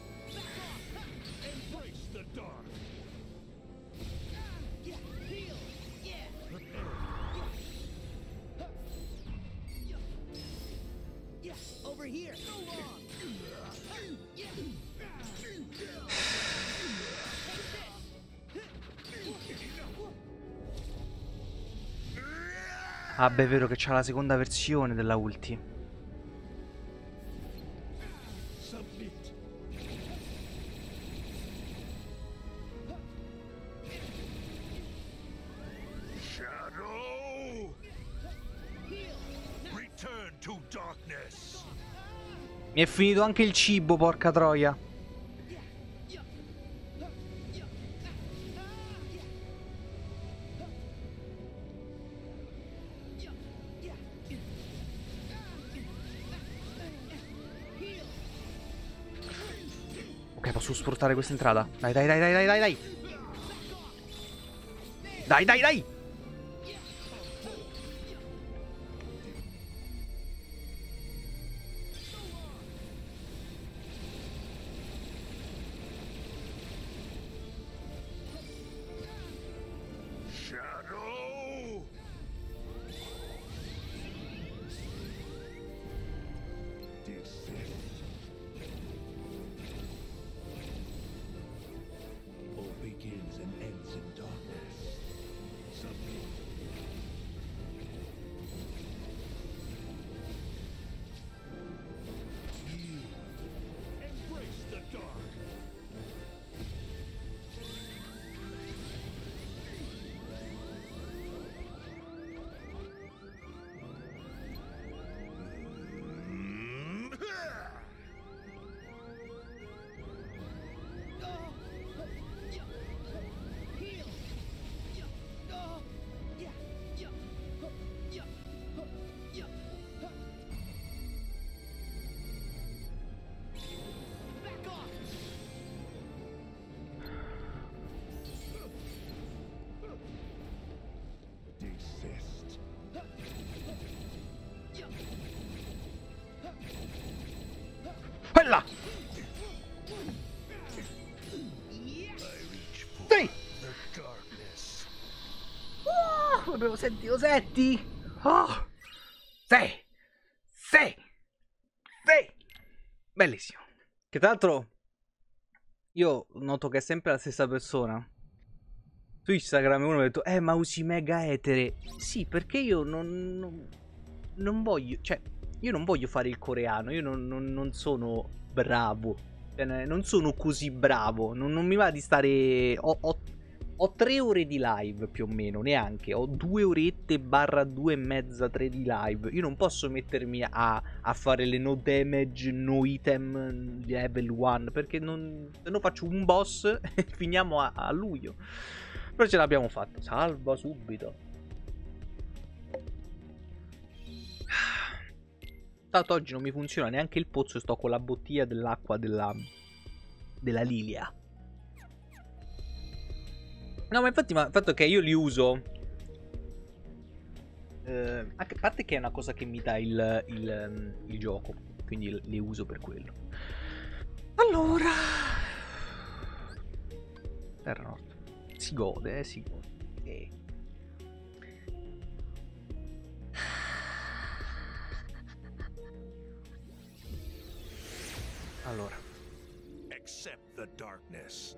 Ah beh, è vero che c'ha la seconda versione della ulti. Shadow! Return to darkness. Mi è finito anche il cibo, porca troia. Ok, posso sfruttare questa entrata. Dai, dai, dai, dai, dai, dai, dai. Dai, dai, dai. Bella! Sì! The darkness. Lo senti, lo senti? Oh! Sì! Sì! Sì! Bellissimo. Che tra l'altro io noto che è sempre la stessa persona. Su Instagram uno mi ha detto, ma usi mega etere. Sì, perché io non voglio, cioè, io non voglio fare il coreano, io non sono bravo. Cioè, non sono così bravo. Non mi va di stare. Ho 3 ore di live più o meno, neanche. Ho 2 orette barra 2 e mezza, 3 di live. Io non posso mettermi a fare le no damage, no item level 1. Perché se no faccio un boss e finiamo a luglio. Però ce l'abbiamo fatta. Salva subito. Tanto oggi non mi funziona neanche il pozzo. Sto con la bottiglia dell'acqua della Lilia. No, ma infatti, il fatto che io li uso. A parte che è una cosa che mi dà il gioco. Quindi li uso per quello. Allora. Terra Nord. Si gode, si gode. Allora. Accept the darkness.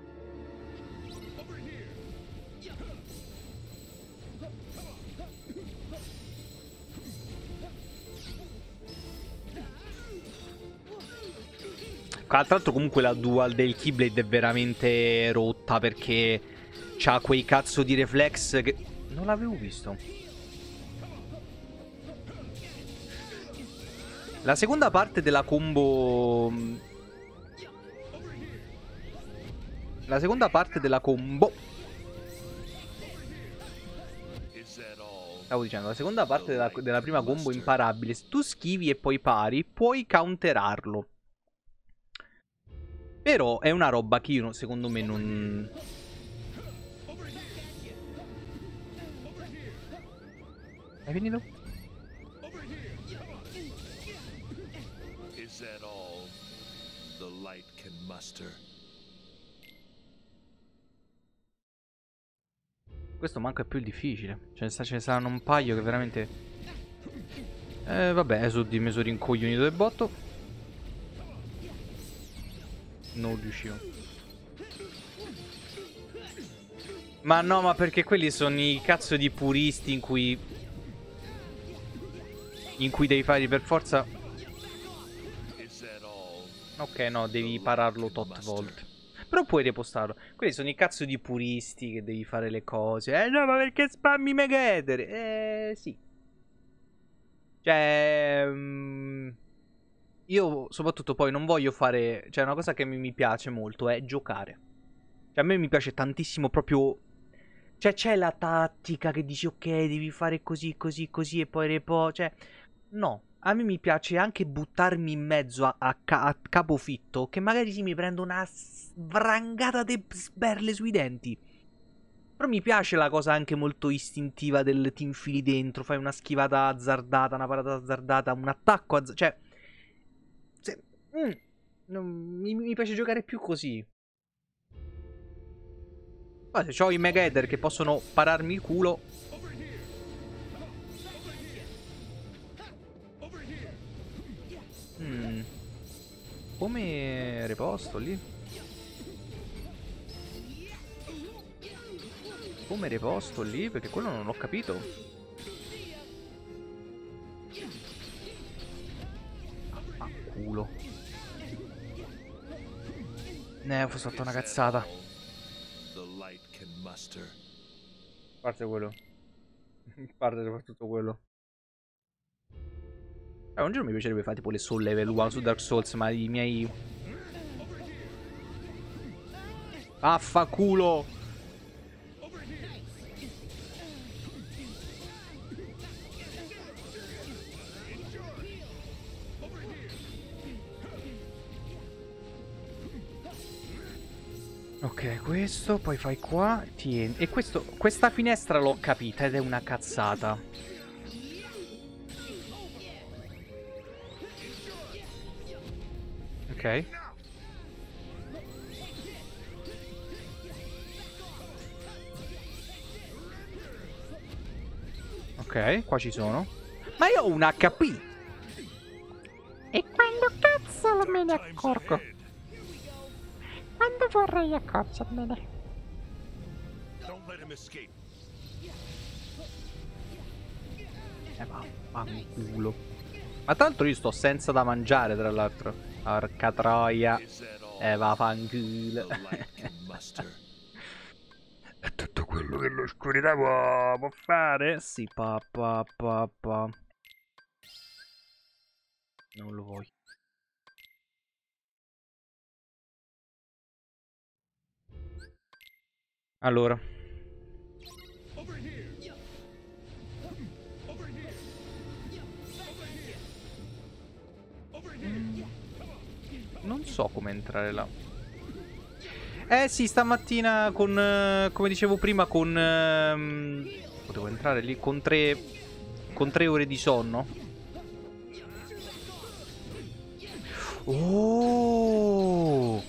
Tra l'altro comunque la dual del Keyblade è veramente rotta perché c'ha quei cazzo di reflex che... Non l'avevo visto. La seconda parte della combo... La seconda parte della combo... Stavo dicendo, la seconda parte della prima combo imparabile. Se tu schivi e poi pari, puoi counterarlo. Però è una roba che io, secondo me, non... Hai finito? Is that all the light can muster? Questo manco è più il difficile. Ce ne saranno un paio che veramente... vabbè, Esod mi sono rincoglionito del botto. Non riuscivo. Ma no, ma perché quelli sono i cazzo di puristi in cui devi fare per forza. Ok, no, devi pararlo tot volte. Però puoi ripostarlo. Quelli sono i cazzo di puristi che devi fare le cose. No, ma perché spammi mega etere? Sì. Cioè... io soprattutto poi non voglio fare... Cioè una cosa che mi piace molto è giocare. Cioè a me mi piace tantissimo proprio... Cioè c'è la tattica che dici ok devi fare così, così, così e poi repo... Cioè no, a me mi piace anche buttarmi in mezzo a capofitto. Che magari sì mi prendo una svrangata di sberle sui denti. Però mi piace la cosa anche molto istintiva del ti infili dentro, fai una schivata azzardata, una parata azzardata, un attacco azzardato. Cioè, mi piace giocare più così. Poi se ho i Mega Header che possono pararmi il culo. Come reposto lì? Come reposto lì? Perché quello non l'ho capito. Ah, culo. Ho fatto una cazzata. A parte quello. A parte soprattutto quello. Un giorno mi piacerebbe fare tipo le soul level 1 su Dark Souls, ma i miei... Affaculo! Ok, questo, poi fai qua, tieni. E questa finestra l'ho capita ed è una cazzata. Ok. Ok, qua ci sono. Ma io ho un HP. E quando cazzo me ne accorgo? Quando vorrei accorgermene? Don't let him escape. Fanculo. Ma tra l'altro io sto senza da mangiare, tra l'altro. Porca troia. Is that all Va the fanculo. light can muster? È tutto quello che l'oscurità può fare? Sì, pa. Non lo voglio. Allora. Non so come entrare là. Sì, stamattina con... come dicevo prima, con... potevo entrare lì con 3 ore di sonno. Oh!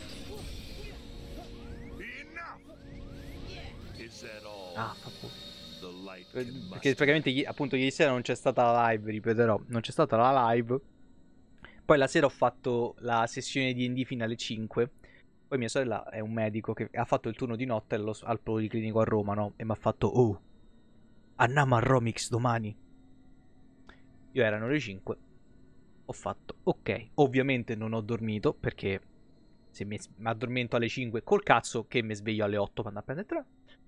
Is that all Ah, fa pure. the light Perché can muster? praticamente appunto ieri sera non c'è stata la live, ripeterò, non c'è stata la live. Poi la sera ho fatto la sessione di D&D fino alle 5. Poi mia sorella è un medico che ha fatto il turno di notte al Policlinico a Roma, no? E mi ha fatto, oh, andiamo a Romix domani. Io erano le 5. Ho fatto, ok. Ovviamente non ho dormito perché se mi addormento alle 5 col cazzo che mi sveglio alle 8 per andare a prendere il treno.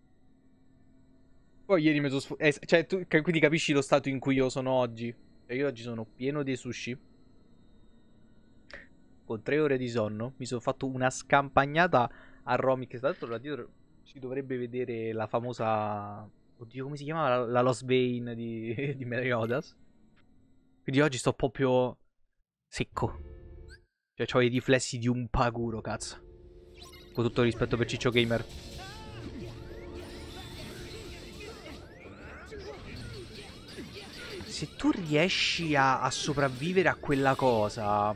Poi ieri mi sono cioè, tu quindi capisci lo stato in cui io sono oggi? Cioè, io oggi sono pieno di sushi. Con 3 ore di sonno. Mi sono fatto una scampagnata a Romix. Tra l'altro, si dovrebbe vedere la famosa... Oddio, come si chiamava? La Lost Vein di Meliodas. Quindi oggi sto proprio secco. Cioè, ho i riflessi di un paguro, cazzo. Con tutto il rispetto per Ciccio Gamer. Se tu riesci a sopravvivere a quella cosa...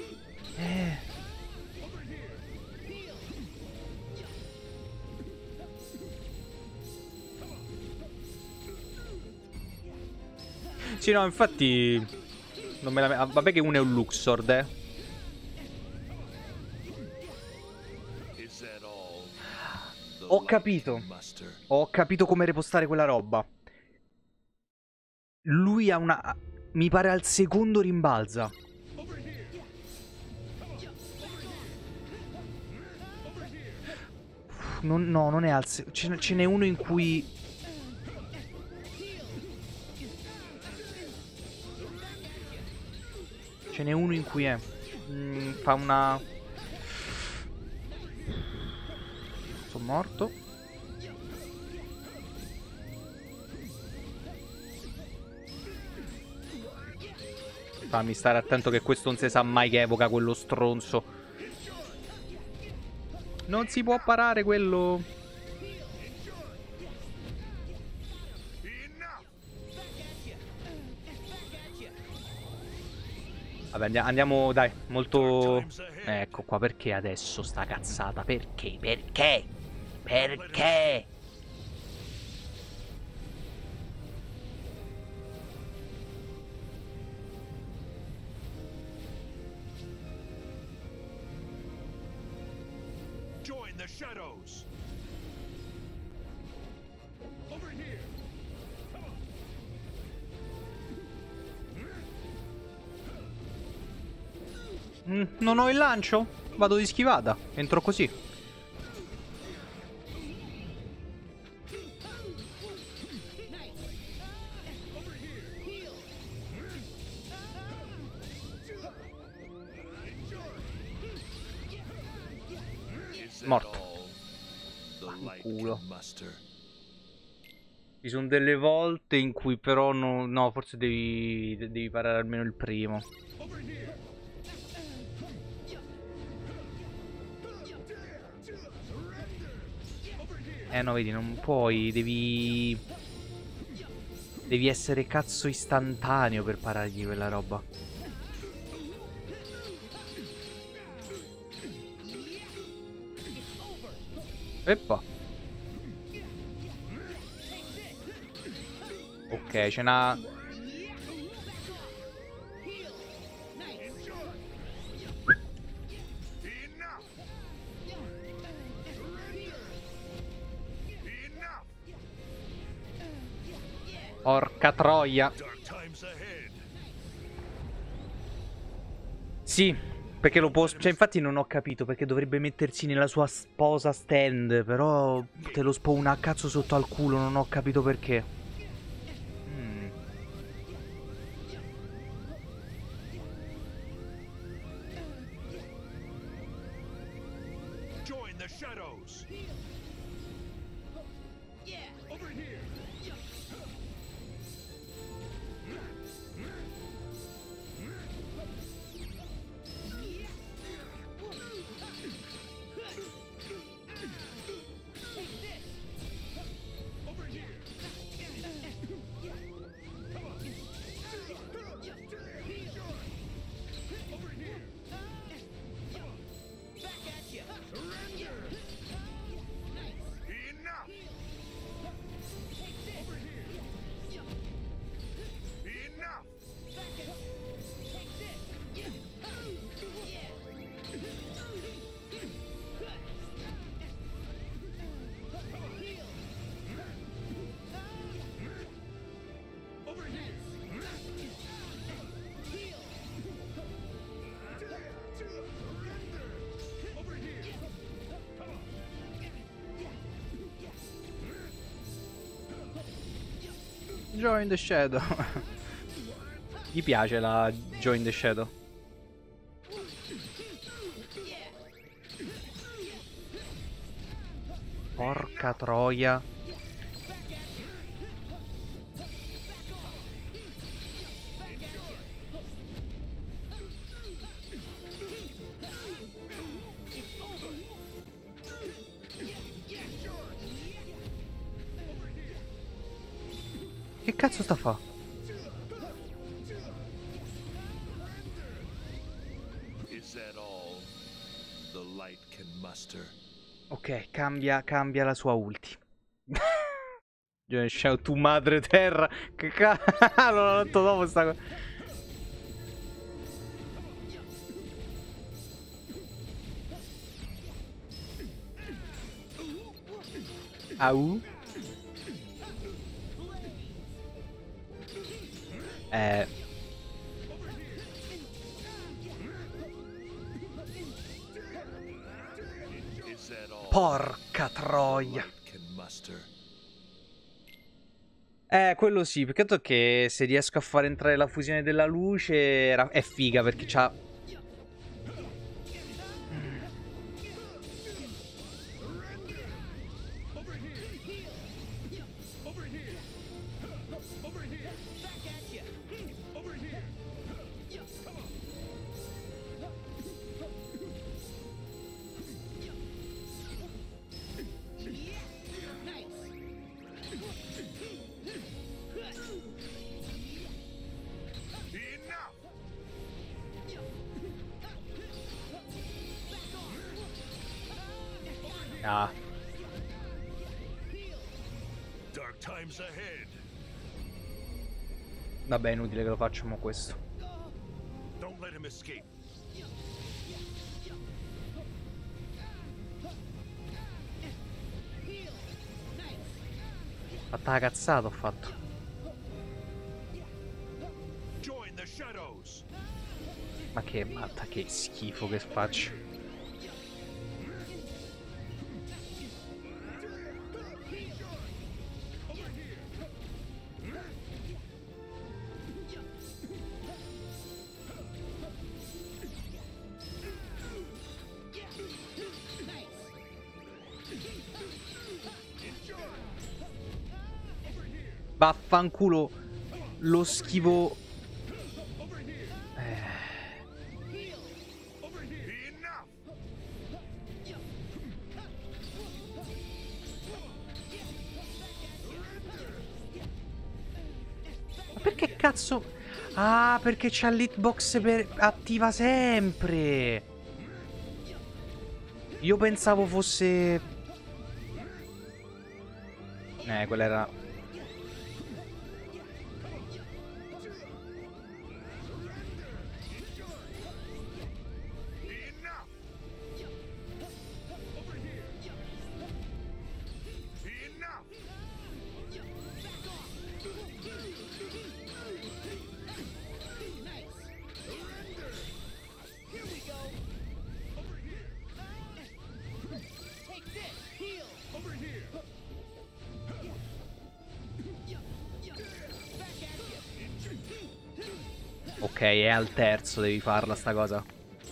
Sì, no, infatti... Non me la... Vabbè che uno è un Luxord, Is that all the Ho light capito. can muster? Ho capito come repostare quella roba. Lui ha una... Mi pare al secondo rimbalza. No, non è al secondo. Ce n'è uno in cui... Ce n'è uno in cui è... fa una... Sono morto. Fammi stare attento che questo non si sa mai che evoca quello stronzo. Non si può parare quello. Vabbè, andiamo, dai, molto... Ecco qua, perché adesso sta cazzata? Perché? Perché? Perché? Join the shadows. Non ho il lancio? Vado di schivata. Entro così. Is that Morto. all the light Culo. can muster? Ci sono delle volte in cui però no, forse devi parare almeno il primo. No, vedi, non puoi, devi essere cazzo istantaneo per parargli quella roba. Eppa. Ok, ce n'ha... Porca troia. Sì, perché lo può... Cioè, infatti non ho capito perché dovrebbe mettersi nella sua sposa stand, però te lo spawna a cazzo sotto al culo, non ho capito perché. Join the shadows. Over here. Join the Shadow. Gli piace la Join the Shadow. Porca troia. Che cazzo sta a fa? Is that all the light can muster? Ok, cambia la sua ulti. Shout tu madre terra. Che cazzo, l'ho detto dopo sta cosa. Au. Is that all Porca the troia. light can muster? Quello sì, peccato che se riesco a far entrare la fusione della luce è figa perché c'ha... Ah. Dark times ahead. Vabbè, è inutile che lo facciamo questo. Don't let him escape. Fatta la cazzata ho fatto. Join the shadows. Ma che matta, che schifo che faccio. Vaffanculo lo schifo. Ma perché cazzo? Ah, perché c'ha l'hitbox attiva sempre. Io pensavo fosse... Quella era... Enough! Enough! Here we go. Over here. Take this. Heal. Over here! Back at you. Ok, è al terzo, devi farla sta cosa.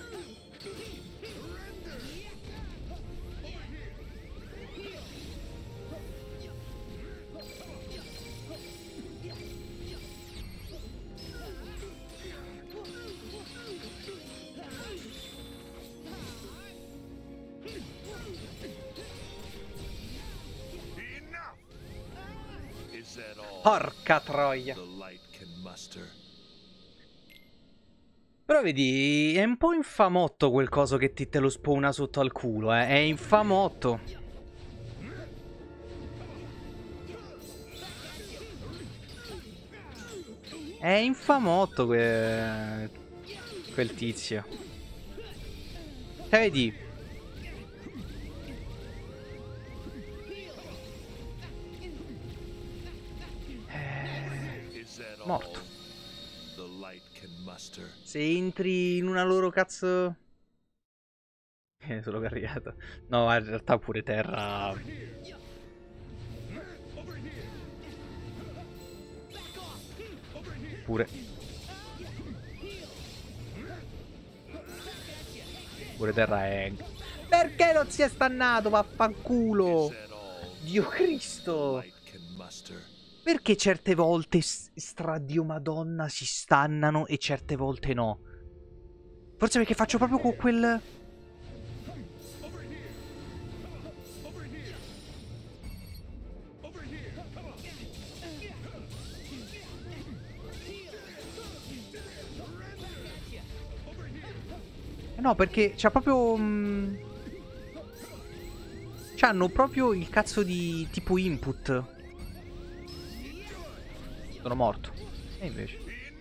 Enough! Is that all Porca troia. the light can muster? Però vedi, è un po' infamotto quel coso che te lo spawna sotto al culo, eh. È infamotto. È infamotto quel tizio. Vedi? Is that all Morto. the light can muster? Se entri in una loro cazzo... solo carriata. No, ma in realtà pure terra... Pure... Pure terra è... Perché non si è stannato, vaffanculo? Is that all Dio the Cristo! light can muster? Perché certe volte stradio madonna si stannano e certe volte no? Forse perché faccio proprio con quel... No, perché c'ha proprio... c'hanno proprio il cazzo di tipo input. Sono morto. E invece...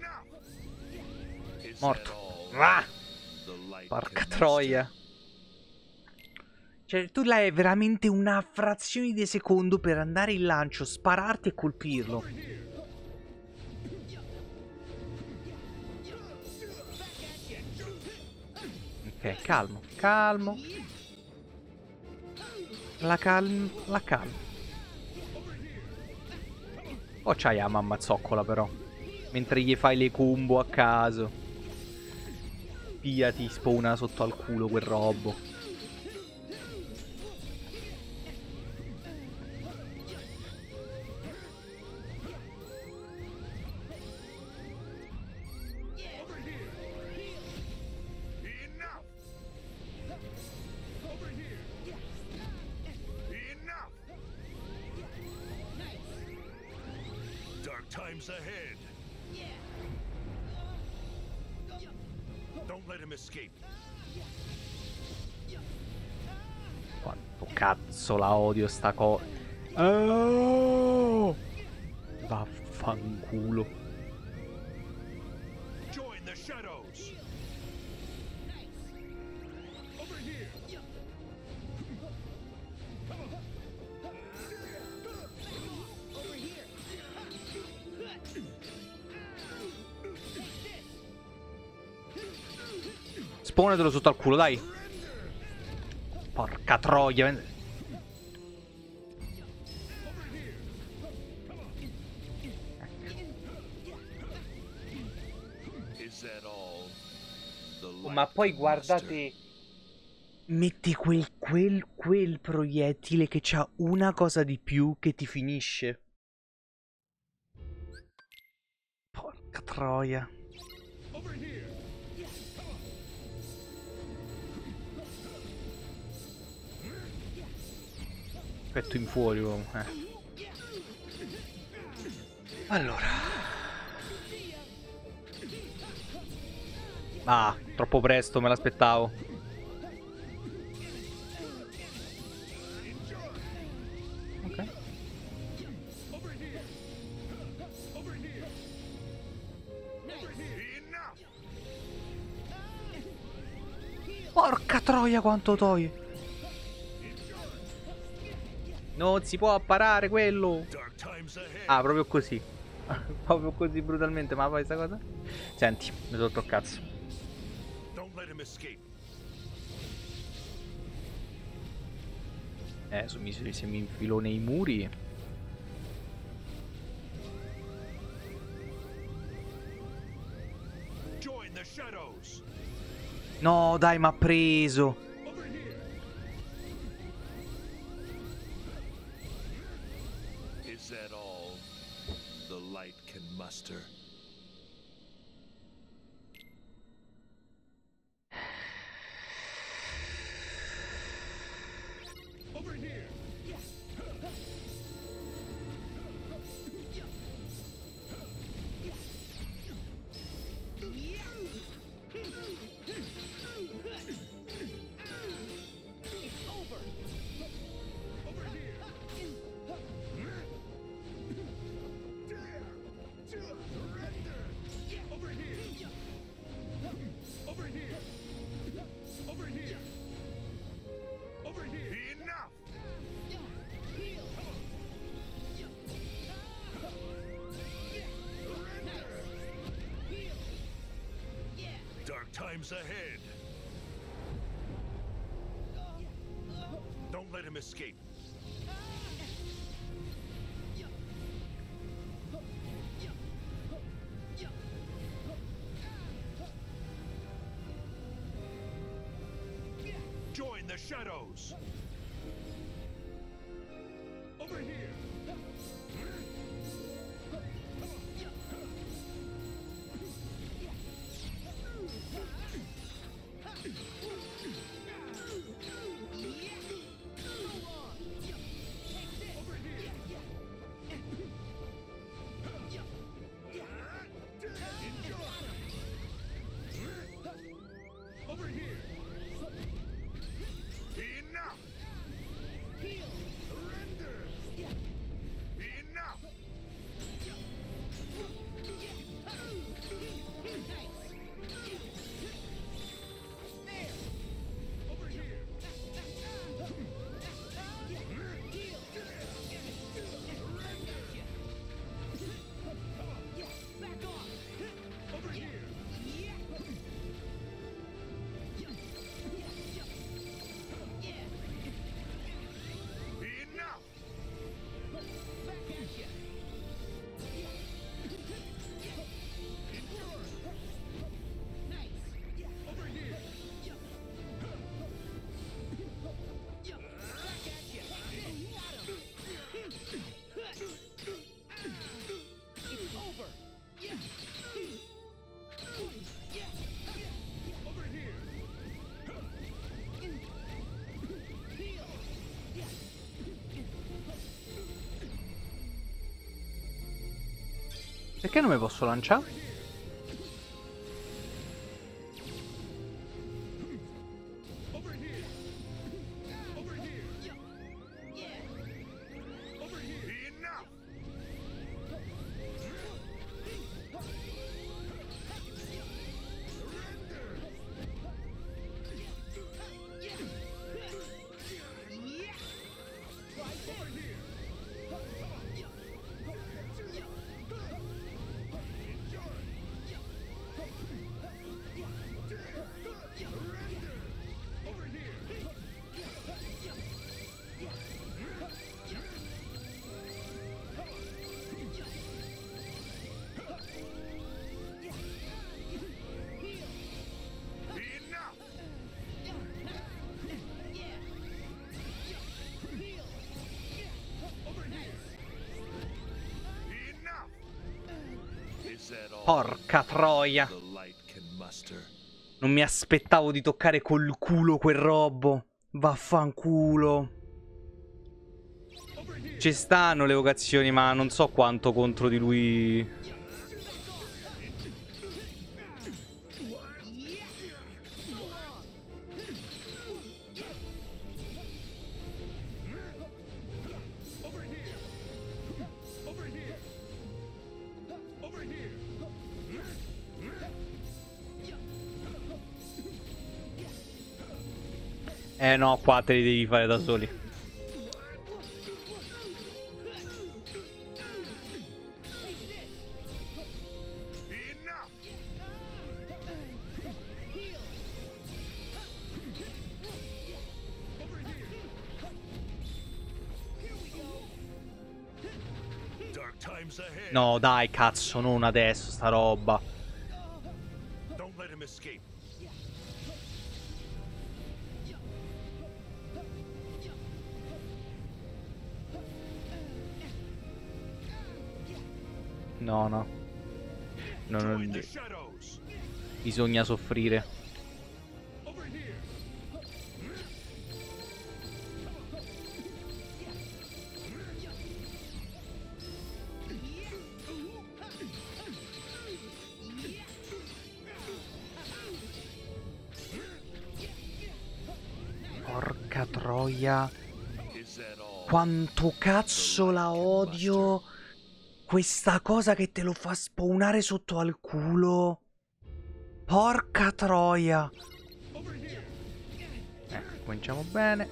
Is that Morto. all Ah! the light Porca can troia. Cioè, tu l'hai veramente una frazione di secondo per andare in lancio, spararti e colpirlo. Ok, calmo, calmo. La calma. Oh, c'hai la mamma zoccola però. Mentre gli fai le combo a caso. Via, ti spawna sotto al culo quel robbo. Enough! Enough! Dark times ahead. Don't let him escape. Quanto cazzo la odio sta cosa. Oh! Vaffanculo. Join the shadows. Spawnatelo sotto al culo, dai. Porca troia. Is that all the Oh, ma light poi can guardate. Metti quel proiettile che c'ha una cosa di più che ti finisce. Porca troia. Petto in fuori, uomo. Allora. Ah, troppo presto, me l'aspettavo. Ok. Porca troia quanto toglie. Non si può parare quello. Dark times ahead. Ah, proprio così. Proprio così brutalmente, ma fai sta cosa? Senti, mi sono rotto il cazzo. Don't let him escape. Se mi infilo nei muri. Join the shadows. No, dai, m'ha preso. Over here. Is that all the light can muster? Over here. Enough! Dark times ahead. Don't let him escape. Join the shadows. Over here. Over here. Enough! Surrender! Enough! Over here. Over here. Enough! Over here. Over here. Perché non mi posso lanciare? Over here. Over here. Over here. Enough! Over here. Enough! Over here. Enough! Is that all Porca troia. the light can muster? Non mi aspettavo di toccare col culo quel robo. Vaffanculo. Ci stanno le vocazioni, ma non so quanto contro di lui. Over here. Over here. Over here. No, qua te li devi fare da soli. Dark times ahead. No, dai, cazzo, non adesso, sta roba. Don't let him escape. No, no. No, no, Join the shadows. bisogna soffrire. Porca troia. Is that all? Quanto cazzo la odio. Questa cosa che te lo fa spawnare sotto al culo. Porca troia. Cominciamo bene.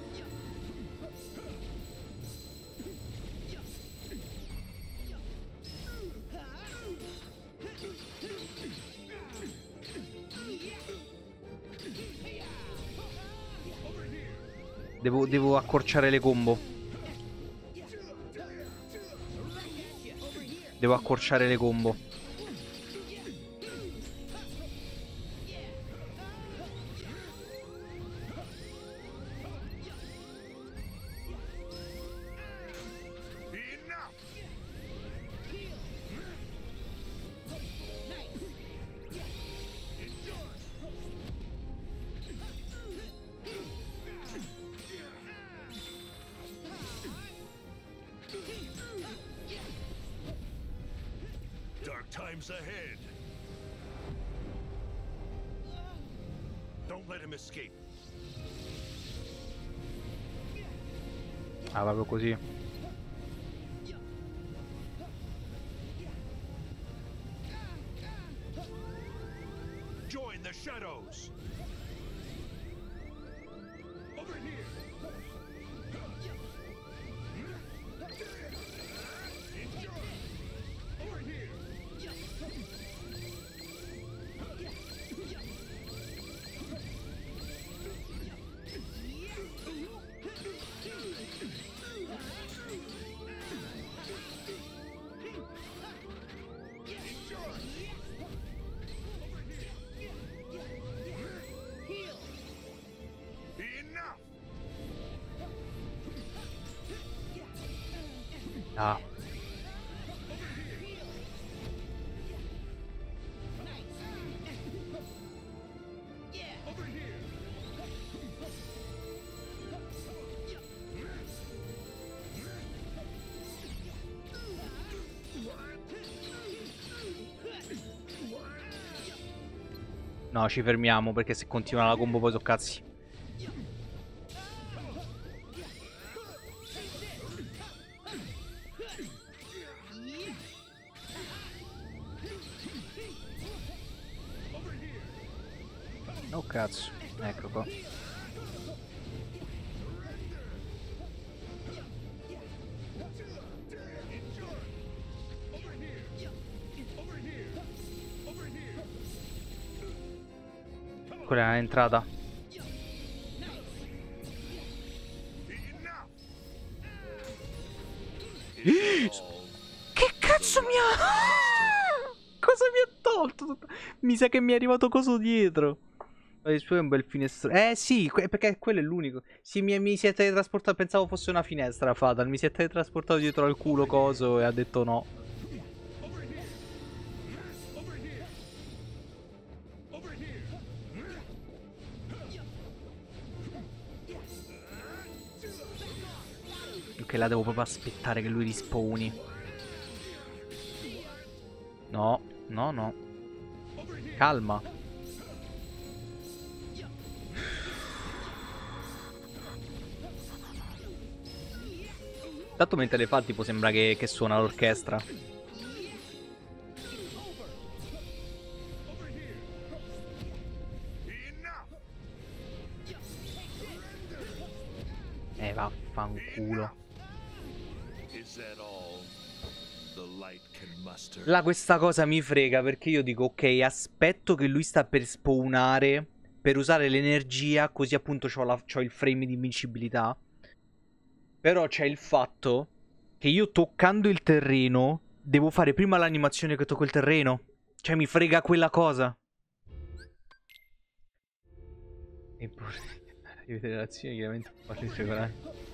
Devo accorciare le combo. Devo accorciare le combo. Enough. Dark times ahead. Don't let him escape. Ah, proprio così. Join the shadows. Over here. Over here. Enough. Ah. Over here. No, ci fermiamo perché se continua la combo poi so cazzi. Oh cazzo, ecco qua. Quella è un'entrata. Che cazzo mi ha... Cosa mi ha tolto? Mi sa che mi è arrivato coso dietro. Poi è un bel finestrino. Sì, perché quello è l'unico. Sì, mi si è teletrasportato. Pensavo fosse una finestra, Fatal. Mi si è teletrasportato dietro al culo coso e ha detto no. Ok, là devo proprio aspettare che lui rispawni. No, no, no. Calma. Tanto mentre le fa tipo sembra che suona l'orchestra. Fanculo. Is that all the light can muster? Là questa cosa mi frega perché io dico ok, aspetto che lui sta per spawnare per usare l'energia, così appunto c'ho il frame di invincibilità. Però c'è il fatto che io toccando il terreno devo fare prima l'animazione che tocco il terreno. Cioè mi frega quella cosa. Eppure vedere l'azione chiaramente parli regolare.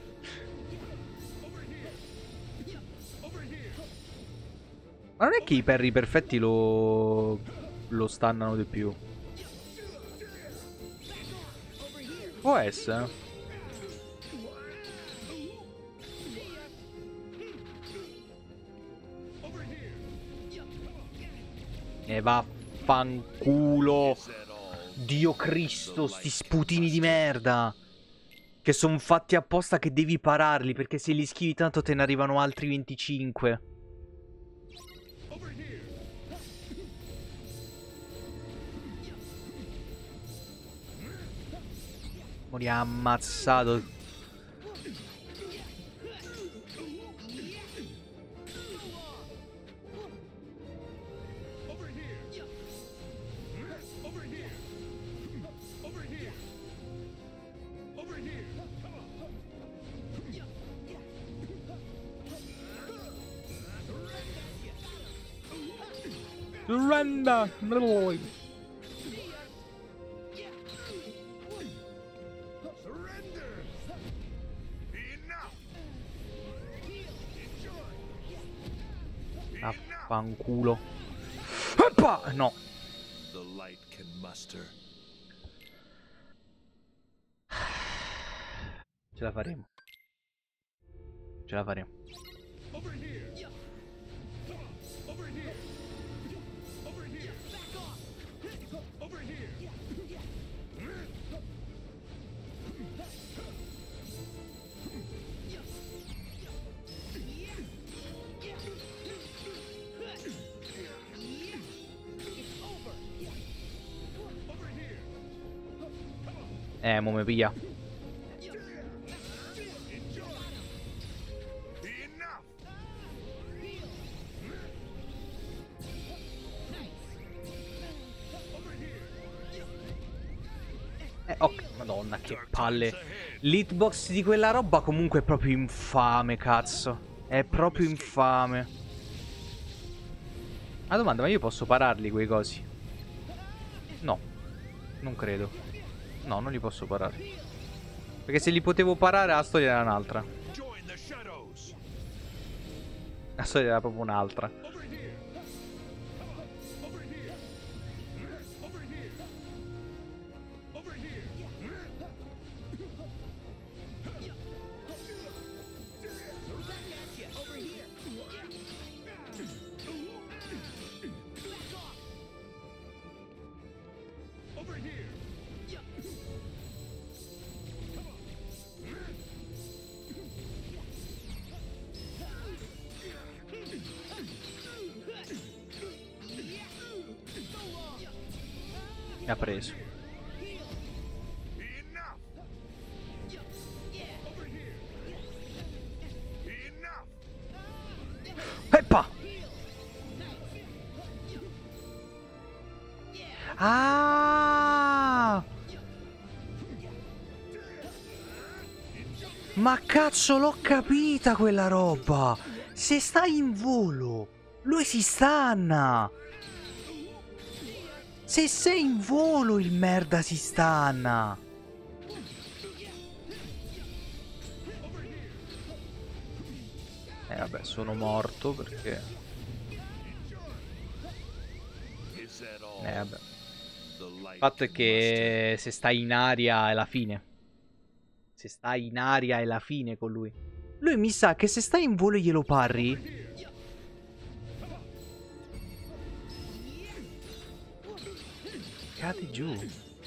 Ma non è che i parry perfetti lo stannano di più. Può essere. E vaffanculo. Dio Cristo, sti sputini di merda. Che sono fatti apposta che devi pararli, perché se li schivi tanto te ne arrivano altri 25. Mori ammazzato. Surrender! Surrender! Enough! Affanculo. Oppa! No. The light can muster. Ce la faremo. Ce la faremo. Mo mi piglia. Ok, madonna, che palle. L'hitbox di quella roba comunque è proprio infame, cazzo. È proprio infame. La domanda, ma io posso pararli quei cosi? No, non credo. No, non li posso parare. Perché se li potevo parare la storia era un'altra. La storia era proprio un'altra. Mi ha preso. Eppa! Ah! Ma cazzo, l'ho capita quella roba! Se stai in volo, lui si stanna! Se sei in volo il merda si stanna. Vabbè, sono morto perché... vabbè. Il fatto è che se stai in aria è la fine. Se stai in aria è la fine con lui. Lui mi sa che se stai in volo e glielo parri... Cade giù.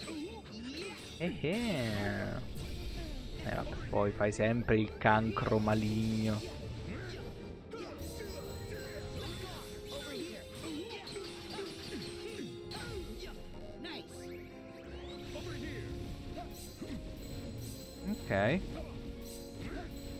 Vabbè, poi fai sempre il cancro maligno. Ok.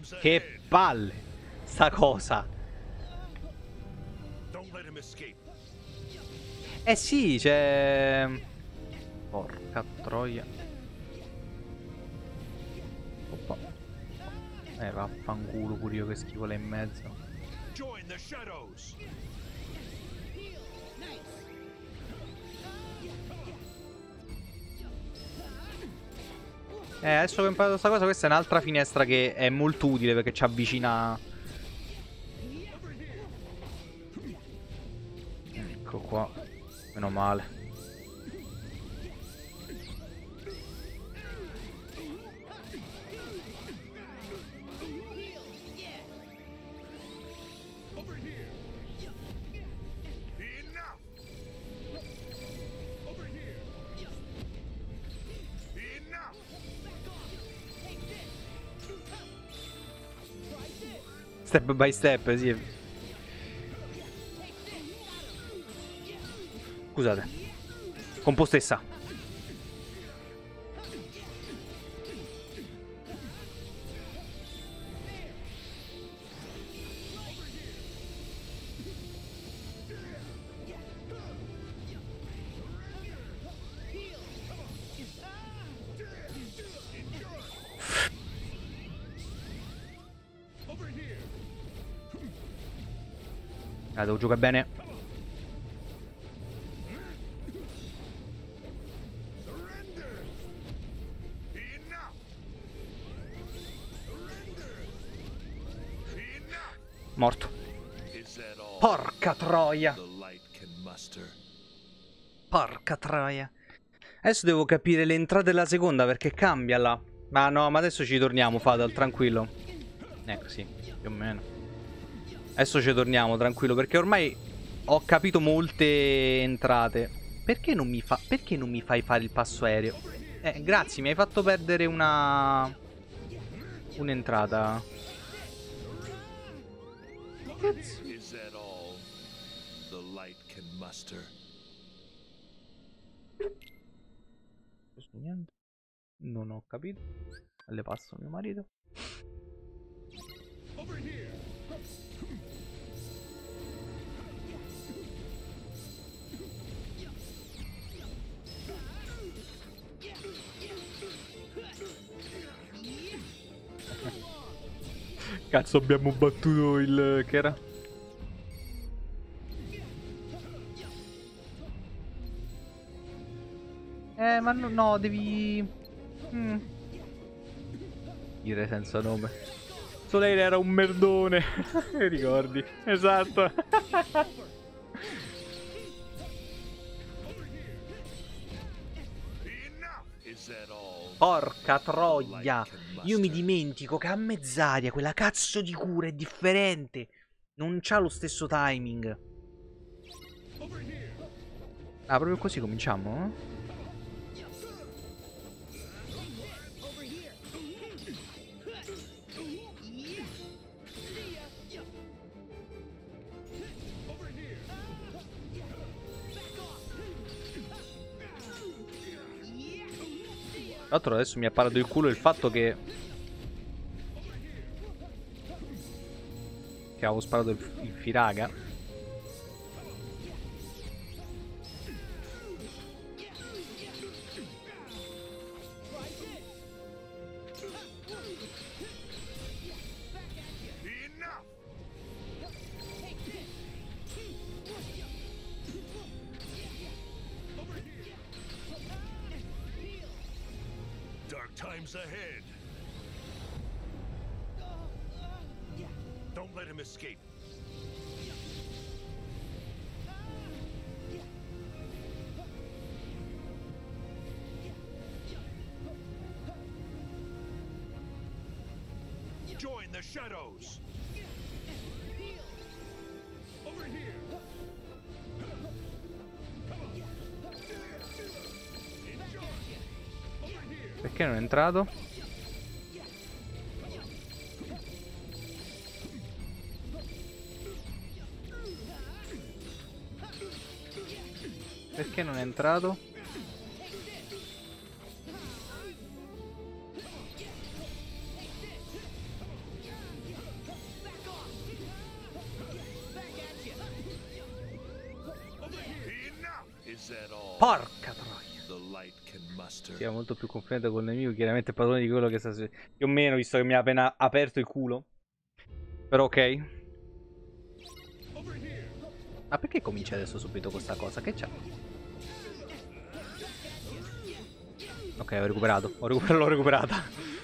time's Che ahead. palle sta cosa. Don't let him escape. Eh sì, c'è... Porca troia. Oppa. Vaffanculo pure io che schifo là in mezzo. Join the shadows. Adesso che ho imparato questa cosa, questa è un'altra finestra che è molto utile perché ci avvicina. Ecco qua. Meno male. Enough. Over here. Enough. Step by step, sì. Scusate. Compostessa. Devo giocare bene. Surrender. Enough. Surrender. Enough. Morto. Is that all Porca troia. the light can muster? Porca troia. Adesso devo capire l'entrata della seconda perché cambia là. Ma no, ma adesso ci torniamo, Fatal, tranquillo. Ecco, sì, più o meno. Adesso ci torniamo, tranquillo, perché ormai ho capito molte entrate. Perché non mi fai fare il passo aereo? Grazie, mi hai fatto perdere un'entrata. Is that all the light can muster? Niente. Non ho capito. Le passo a mio marito. Over here. Cazzo, abbiamo battuto il... che era? Ma no, devi... Dire senza nome. Soleil era un merdone. Mi ricordi? Esatto. Enough. Is that all? Porca troia. Io mi dimentico che a mezz'aria quella cazzo di cura è differente. Non c'ha lo stesso timing. Ah, proprio così cominciamo? Tra l'altro adesso mi ha parato il culo il fatto che avevo sparato il Firaga. Enough. Dark times ahead. Don't let him escape. Join the shadows. Over here. Perché non è entrato? Perché non è entrato? Porca troia. the light can muster. Sia molto più confidente col nemico, chiaramente padrone di quello che sta più o meno, visto che mi ha appena aperto il culo. Però ok. Ma perché comincia adesso subito questa cosa? Che c'è? Ok, ho recuperato. L'ho recuperata.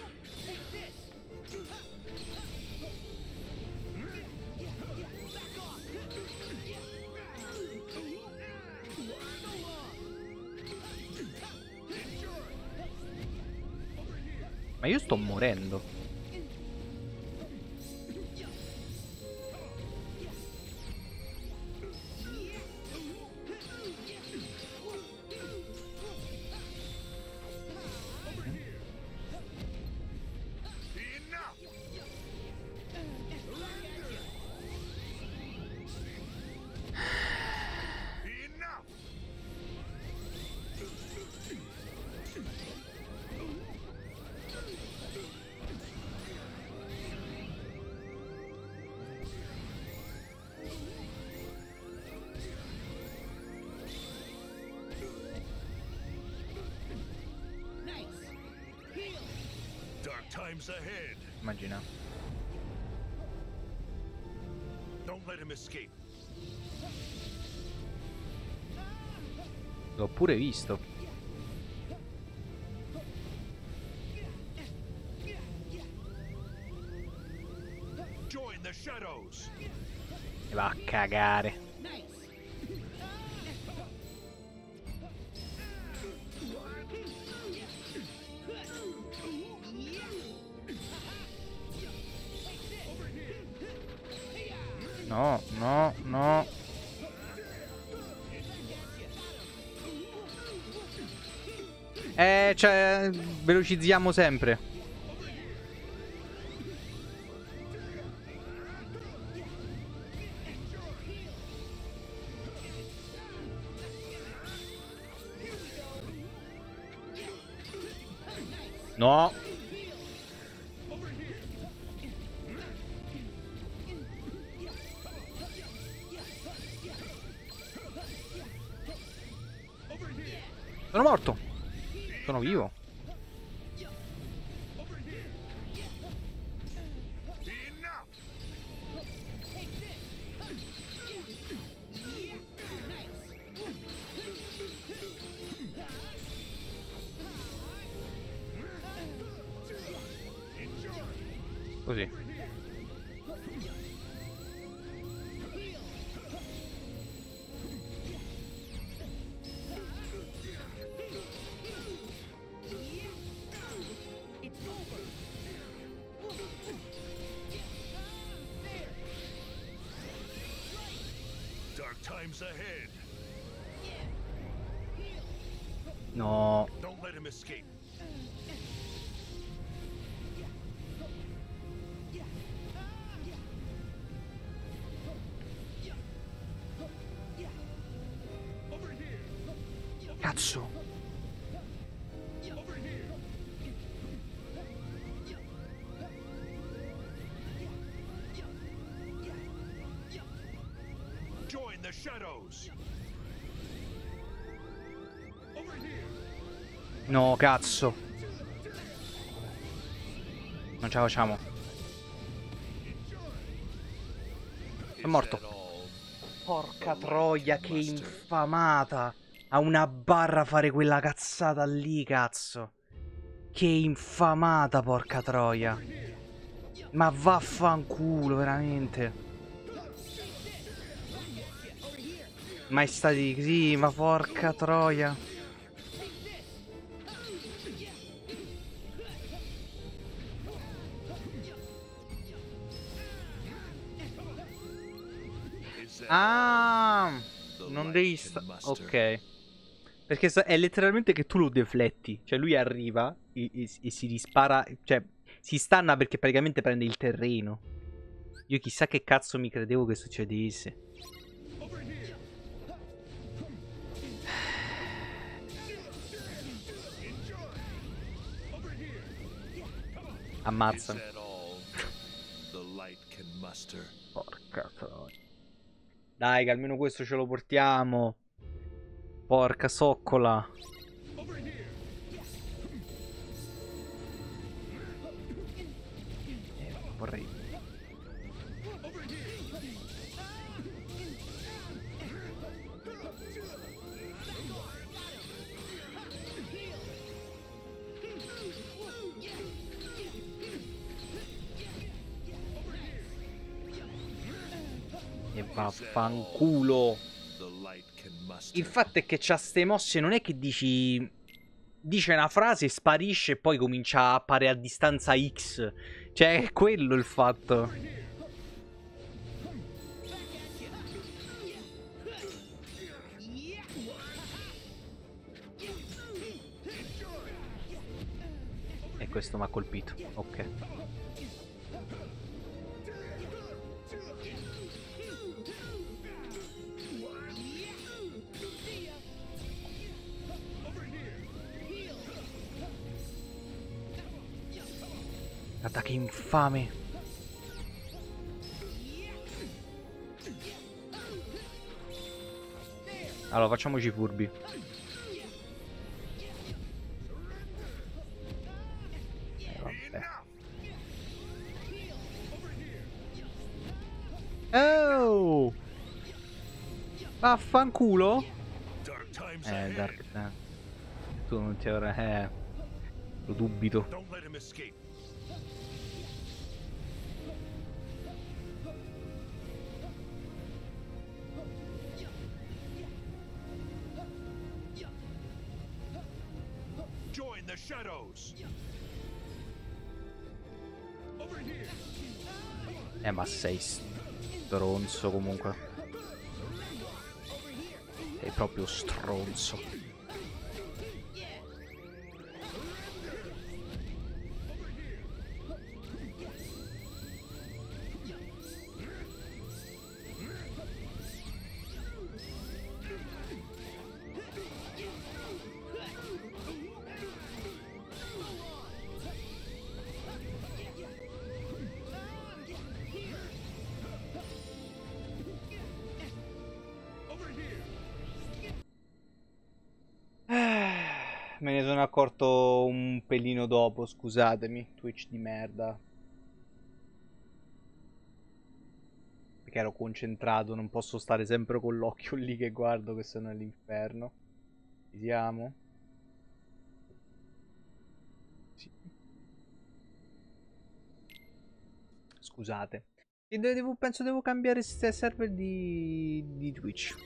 Ma io sto morendo. Dark times ahead. Immagina. Don't let him escape. L'ho pure visto. Join the shadows. E va a cagare. No, no, no. Cioè, velocizziamo sempre. No. Sono morto. Sono vivo. Così. Dark times ahead. No. Don't let him escape. Cazzo. Join the shadows. No, cazzo. Non ce la facciamo. È morto. Porca troia, che infamata. A una barra fare quella cazzata lì, cazzo. Che infamata, porca troia. Ma vaffanculo, veramente. Mai stati così, ma porca troia. Ah, non devi ok. Perché è letteralmente che tu lo defletti. Cioè lui arriva e si rispara. Cioè si stanna perché praticamente prende il terreno. Io chissà che cazzo mi credevo che succedesse. Ammazza. Porca troia. Dai, che almeno questo ce lo portiamo. Porca soccola. Vorrei... E vaffanculo. The light can muster. Il fatto è che c'ha ste mosse, non è che dici... Dice una frase, sparisce e poi comincia a appare a distanza X. Cioè, è quello il fatto. E questo mi ha colpito. Ok. Guarda che infame. Allora, facciamoci furbi. Vabbè. Oh! Vaffanculo? Dark times ahead. Dark. Tu non ti ora... Lo dubito. Don't let him escape. Join the shadows. Over here. Ma sei stronzo comunque. Sei proprio stronzo. Me ne sono accorto un pelino dopo, scusatemi, Twitch di merda. Perché ero concentrato, non posso stare sempre con l'occhio lì che guardo, che sono all'inferno. Ci siamo? Sì. Scusate. E penso devo cambiare server di Twitch.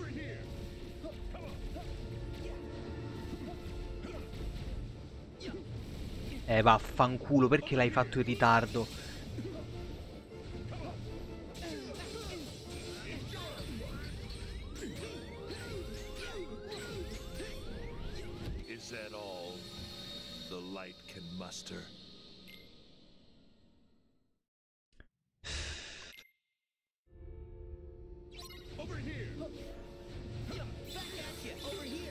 Vaffanculo, perché l'hai fatto in ritardo? Is that all the light can muster? Over here. Over here.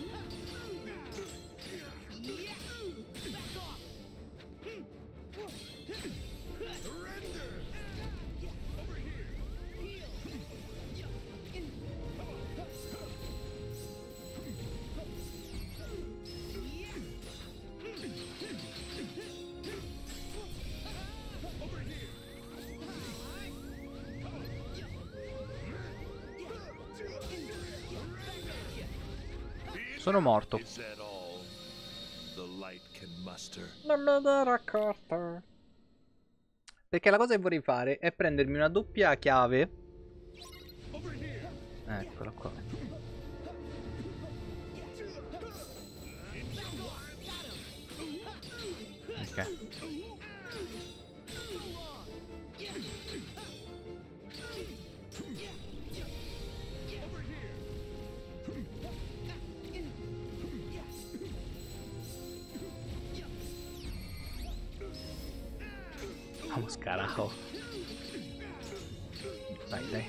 Sono morto. Is that all the light can muster? Non me ne ero accorto. Perché la cosa che vorrei fare è prendermi una doppia chiave. Eccola qua. Ok. Vamos carajo. Dai, dai.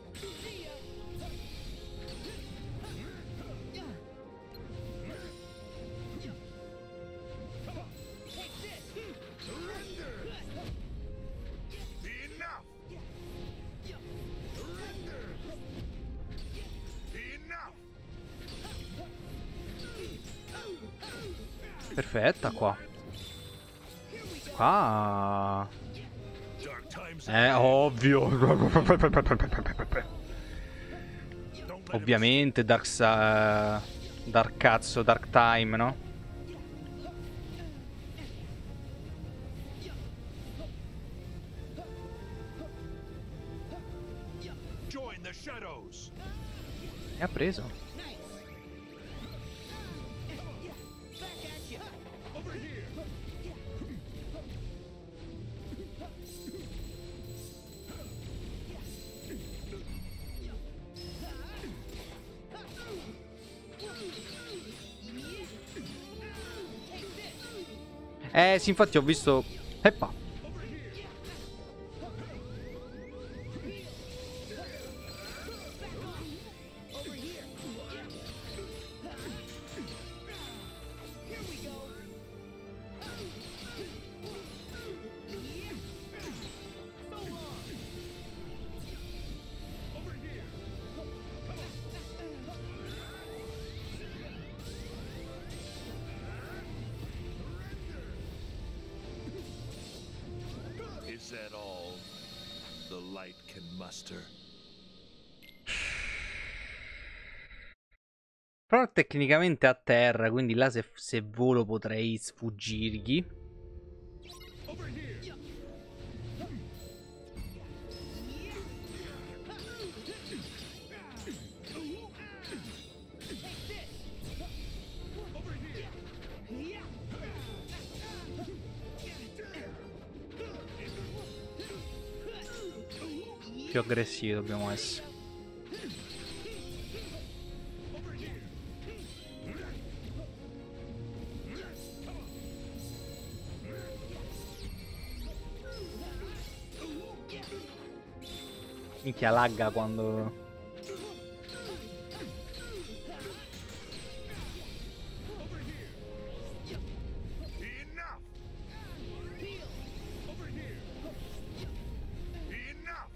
Enough! Enough! Perfetta qua. Qua. Dark times Ovvio. Don't let him Ovviamente Dark cazzo, Dark Time, no? join the shadows. E ha preso. Sì, infatti ho visto. Eppa. Is that all the light can muster? Però tecnicamente a terra, quindi là se volo potrei sfuggirgli. Più aggressivi dobbiamo essere. Minchia lagga quando... Enough! Enough!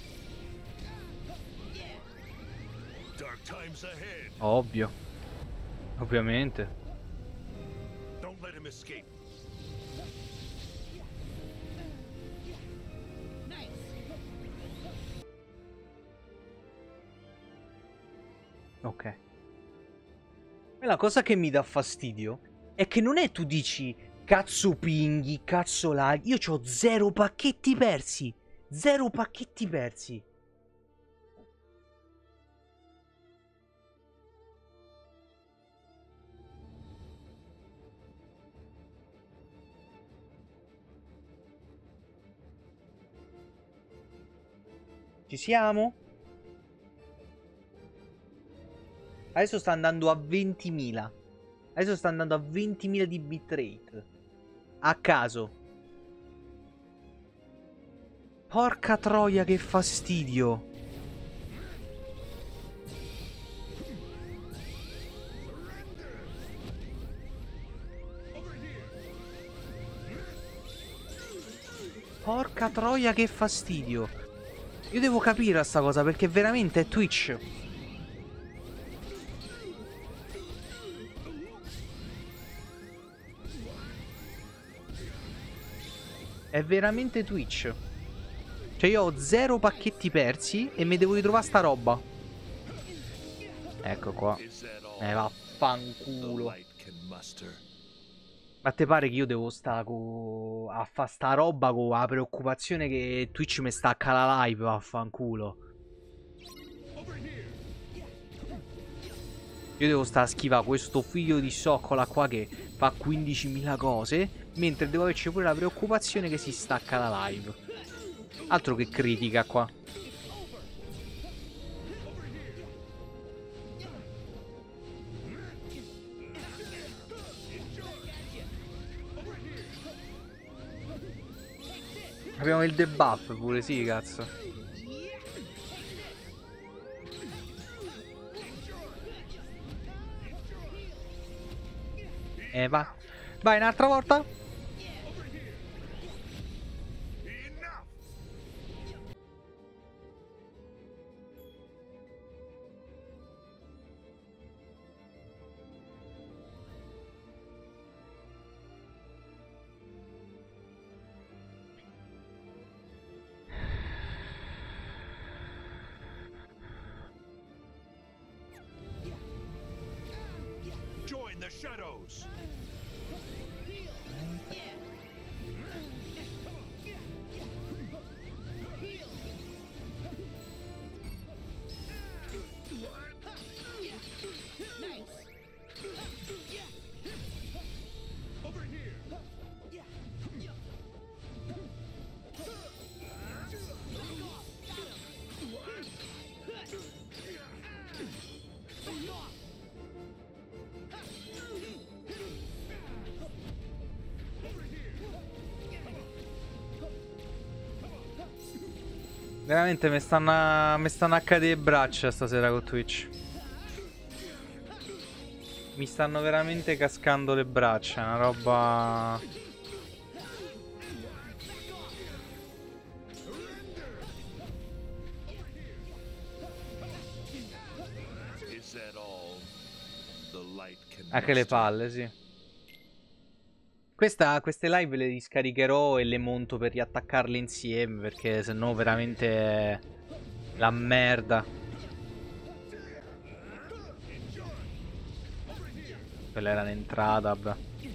Dark times ahead. Ovvio. Ovviamente. Don't let him escape. Ok. E la cosa che mi dà fastidio è che non è tu dici cazzo pinghi, cazzo lag. Io c'ho 0 pacchetti persi. 0 pacchetti persi. Ci siamo? Adesso sta andando a 20.000. Adesso sta andando a 20.000 di bitrate. A caso. Porca troia, che fastidio. Porca troia, che fastidio. Io devo capire sta cosa perché veramente è Twitch. È veramente Twitch. Cioè io ho 0 pacchetti persi e mi devo ritrovare sta roba. Ecco qua. Is that all the Vaffanculo. light can muster? Ma te pare che io devo stare a fa sta roba con la preoccupazione che Twitch mi stacca la live, vaffanculo. Io devo stare a schivare questo figlio di zoccola qua che fa 15.000 cose, mentre devo averci pure la preoccupazione che si stacca la live. Altro che critica qua. Abbiamo il debuff pure, sì, cazzo. Va. Vai un'altra volta. Enough! the shadows. Veramente mi stanno a cadere le braccia stasera con Twitch. Mi stanno veramente cascando le braccia, è una roba... Is that all the light can Anche le muster? palle, sì. Queste live le riscaricherò e le monto per riattaccarle insieme, perché sennò veramente è la merda. Quella era un'entrata, beh.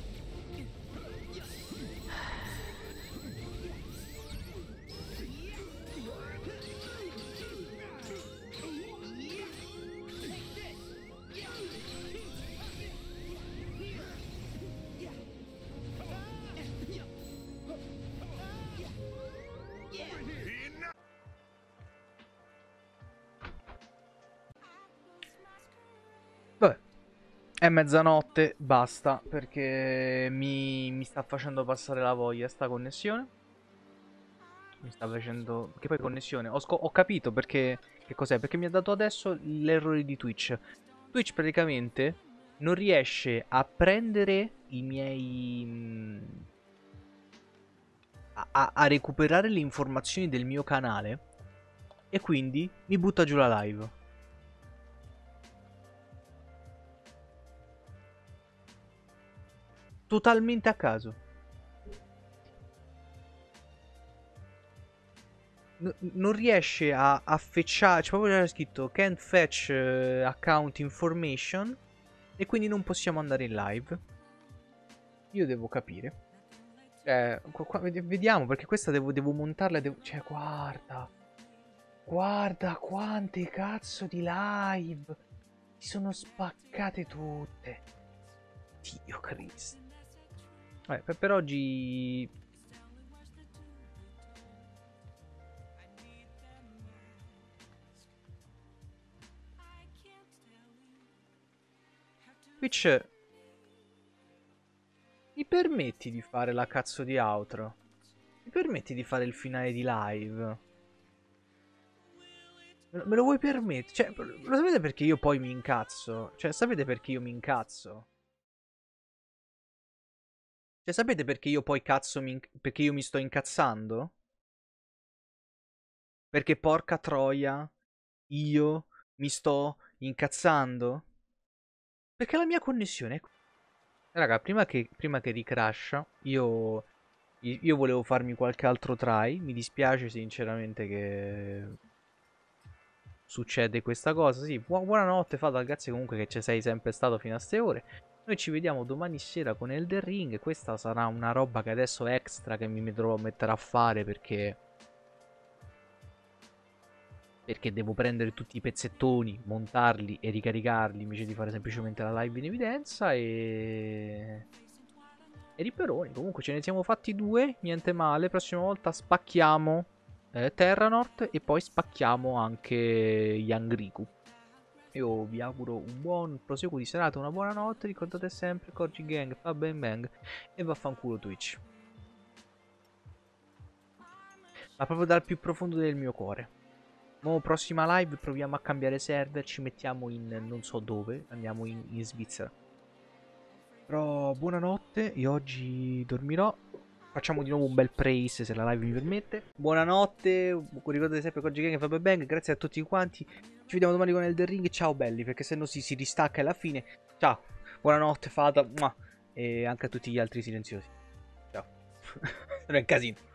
Vabbè, è mezzanotte, basta, perché mi sta facendo passare la voglia sta connessione. Mi sta facendo... Che poi connessione, ho capito perché... Che cos'è? Perché mi ha dato adesso l'errore di Twitch. Twitch praticamente non riesce a prendere i miei... a recuperare le informazioni del mio canale e quindi mi butta giù la live. Totalmente a caso. Non riesce a fetchare, cioè proprio c'era scritto can't fetch account information e quindi non possiamo andare in live. Io devo capire. Vediamo, perché questa devo montarla. Cioè, guarda. Guarda quante cazzo di live. Si sono spaccate tutte. Dio Cristo. Vabbè, per oggi... Twitch... Mi permetti di fare la cazzo di outro? Mi permetti di fare il finale di live? Me lo vuoi permettere? Cioè, lo sapete perché io poi mi incazzo? Cioè, sapete perché io mi incazzo? Cioè, sapete perché io poi perché io mi sto incazzando? Perché porca troia, io mi sto incazzando? Perché la mia connessione è... Raga, prima che ricrasha, io volevo farmi qualche altro try. Mi dispiace sinceramente che succede questa cosa. Sì, buonanotte Fatal, grazie comunque che ci sei sempre stato fino a ste ore. Noi ci vediamo domani sera con Elden Ring. Questa sarà una roba che adesso è extra che mi dovrò mettere a fare perché devo prendere tutti i pezzettoni, montarli e ricaricarli invece di fare semplicemente la live in evidenza e riperoni. Comunque ce ne siamo fatti due, niente male. Prossima volta spacchiamo Terranort e poi spacchiamo anche Young Riku. Io vi auguro un buon proseguo di serata, una buona notte. Ricordate sempre Koji Gang, fa bang bang e vaffanculo Twitch. Ma proprio dal più profondo del mio cuore. Mo prossima live proviamo a cambiare server, ci mettiamo in non so dove, andiamo in Svizzera. Però buonanotte, io oggi dormirò. Facciamo di nuovo un bel praise se la live mi permette. Buonanotte, ricordate sempre Koji Gang e Fabio Bang, grazie a tutti quanti. Ci vediamo domani con Elden Ring, ciao belli, perché se no si distacca alla fine. Ciao, buonanotte Fata, e anche a tutti gli altri silenziosi. Ciao. Non è un casino.